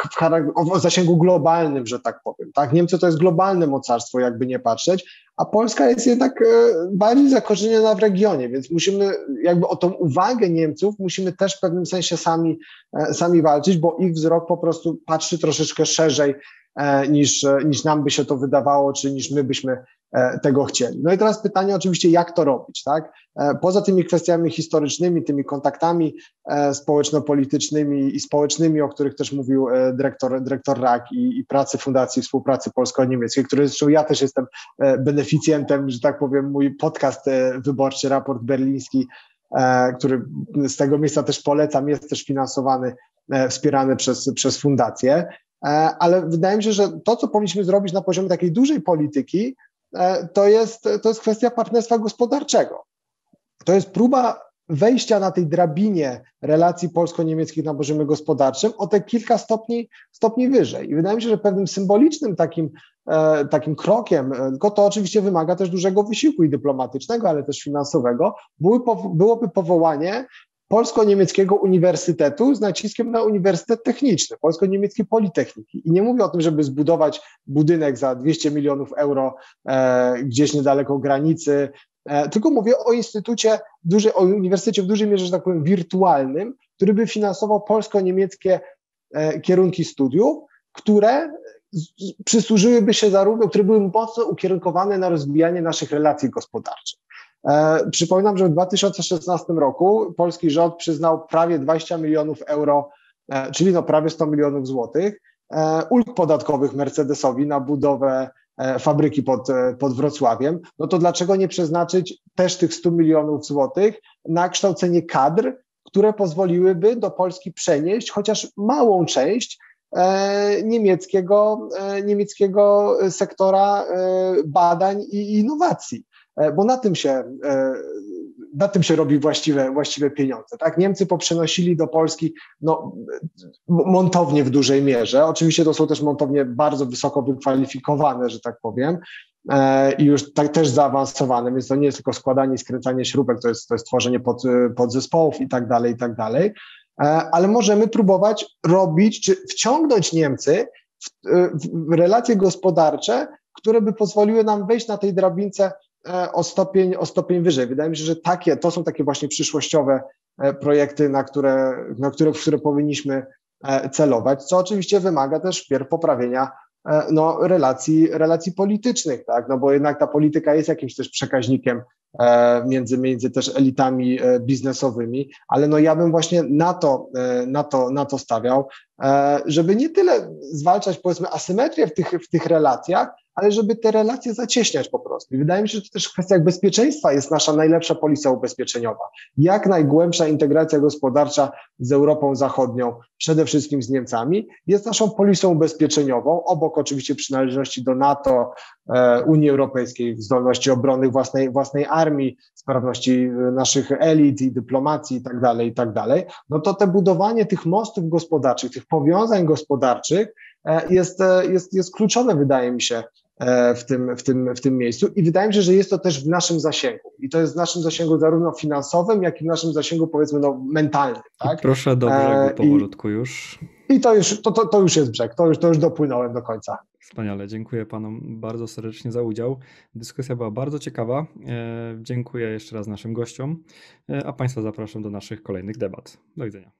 S4: w zasięgu globalnym, że tak powiem. Tak? Niemcy to jest globalne mocarstwo, jakby nie patrzeć, a Polska jest jednak bardziej zakorzeniona w regionie, więc musimy jakby o tą uwagę Niemców musimy też w pewnym sensie sami, sami walczyć, bo ich wzrok po prostu patrzy troszeczkę szerzej niż, niż nam by się to wydawało, czy niż my byśmy tego chcieli. No i teraz pytanie oczywiście, jak to robić, tak? Poza tymi kwestiami historycznymi, tymi kontaktami społeczno-politycznymi i społecznymi, o których też mówił dyrektor, dyrektor Rak i, i pracy Fundacji Współpracy Polsko-Niemieckiej, której zresztą ja też jestem beneficjentem, że tak powiem, mój podcast wyborczy, raport berliński, który z tego miejsca też polecam, jest też finansowany, wspierany przez, przez fundację, ale wydaje mi się, że to, co powinniśmy zrobić na poziomie takiej dużej polityki, to jest, to jest kwestia partnerstwa gospodarczego. To jest próba wejścia na tej drabinie relacji polsko-niemieckich na poziomie gospodarczym o te kilka stopni, stopni wyżej. I wydaje mi się, że pewnym symbolicznym takim, e, takim krokiem, tylko to oczywiście wymaga też dużego wysiłku i dyplomatycznego, ale też finansowego, były, byłoby powołanie Polsko-Niemieckiego Uniwersytetu z naciskiem na Uniwersytet Techniczny, Polsko-Niemieckiej Politechniki. I nie mówię o tym, żeby zbudować budynek za dwieście milionów euro e, gdzieś niedaleko granicy, e, tylko mówię o instytucie, duży, o uniwersytecie w dużej mierze, że tak powiem, wirtualnym, który by finansował polsko-niemieckie e, kierunki studiów, które z, przysłużyłyby się zarówno, które były mocno ukierunkowane na rozwijanie naszych relacji gospodarczych. E, przypominam, że w dwa tysiące szesnastym roku polski rząd przyznał prawie dwadzieścia milionów euro, e, czyli no prawie sto milionów złotych, e, ulg podatkowych Mercedesowi na budowę e, fabryki pod, e, pod Wrocławiem. No to dlaczego nie przeznaczyć też tych stu milionów złotych na kształcenie kadr, które pozwoliłyby do Polski przenieść chociaż małą część e, niemieckiego, e, niemieckiego sektora e, badań i innowacji. Bo na tym się, na tym się robi właściwe, właściwe pieniądze. Tak? Niemcy poprzenosili do Polski no, montownie w dużej mierze. Oczywiście to są też montownie bardzo wysoko wykwalifikowane, że tak powiem, i już tak też zaawansowane, więc to nie jest tylko składanie i skręcanie śrubek, to jest, to jest tworzenie pod, podzespołów i tak dalej, i tak dalej. Ale możemy próbować robić, czy wciągnąć Niemcy w, w relacje gospodarcze, które by pozwoliły nam wejść na tej drabince o stopień, o stopień wyżej. Wydaje mi się, że takie, to są takie właśnie przyszłościowe projekty, na które, na które, w które powinniśmy celować, co oczywiście wymaga też wpierw poprawienia no, relacji, relacji politycznych, tak? No bo jednak ta polityka jest jakimś też przekaźnikiem między, między też elitami biznesowymi, ale no ja bym właśnie na to, na to, na to stawiał, żeby nie tyle zwalczać, powiedzmy, asymetrię w tych, w tych relacjach, ale żeby te relacje zacieśniać po prostu. I wydaje mi się, że to też w kwestiach bezpieczeństwa jest nasza najlepsza polisa ubezpieczeniowa. Jak najgłębsza integracja gospodarcza z Europą Zachodnią, przede wszystkim z Niemcami, jest naszą polisą ubezpieczeniową, obok oczywiście przynależności do NATO, Unii Europejskiej, zdolności obronnych własnej, własnej armii, sprawności naszych elit i dyplomacji i tak dalej, i tak dalej. No to te budowanie tych mostów gospodarczych, tych powiązań gospodarczych jest, jest, jest kluczowe, wydaje mi się, w tym, w, tym, w tym miejscu i wydaje mi się, że jest to też w naszym zasięgu i to jest w naszym zasięgu zarówno finansowym, jak i w naszym zasięgu, powiedzmy, no, mentalnym. Tak?
S1: Proszę do brzegu powolutku już.
S4: I to już, to, to, to już jest brzeg, to już, to już dopłynąłem do końca.
S1: Wspaniale, dziękuję panom bardzo serdecznie za udział. Dyskusja była bardzo ciekawa. E, dziękuję jeszcze raz naszym gościom, e, a państwa zapraszam do naszych kolejnych debat. Do widzenia.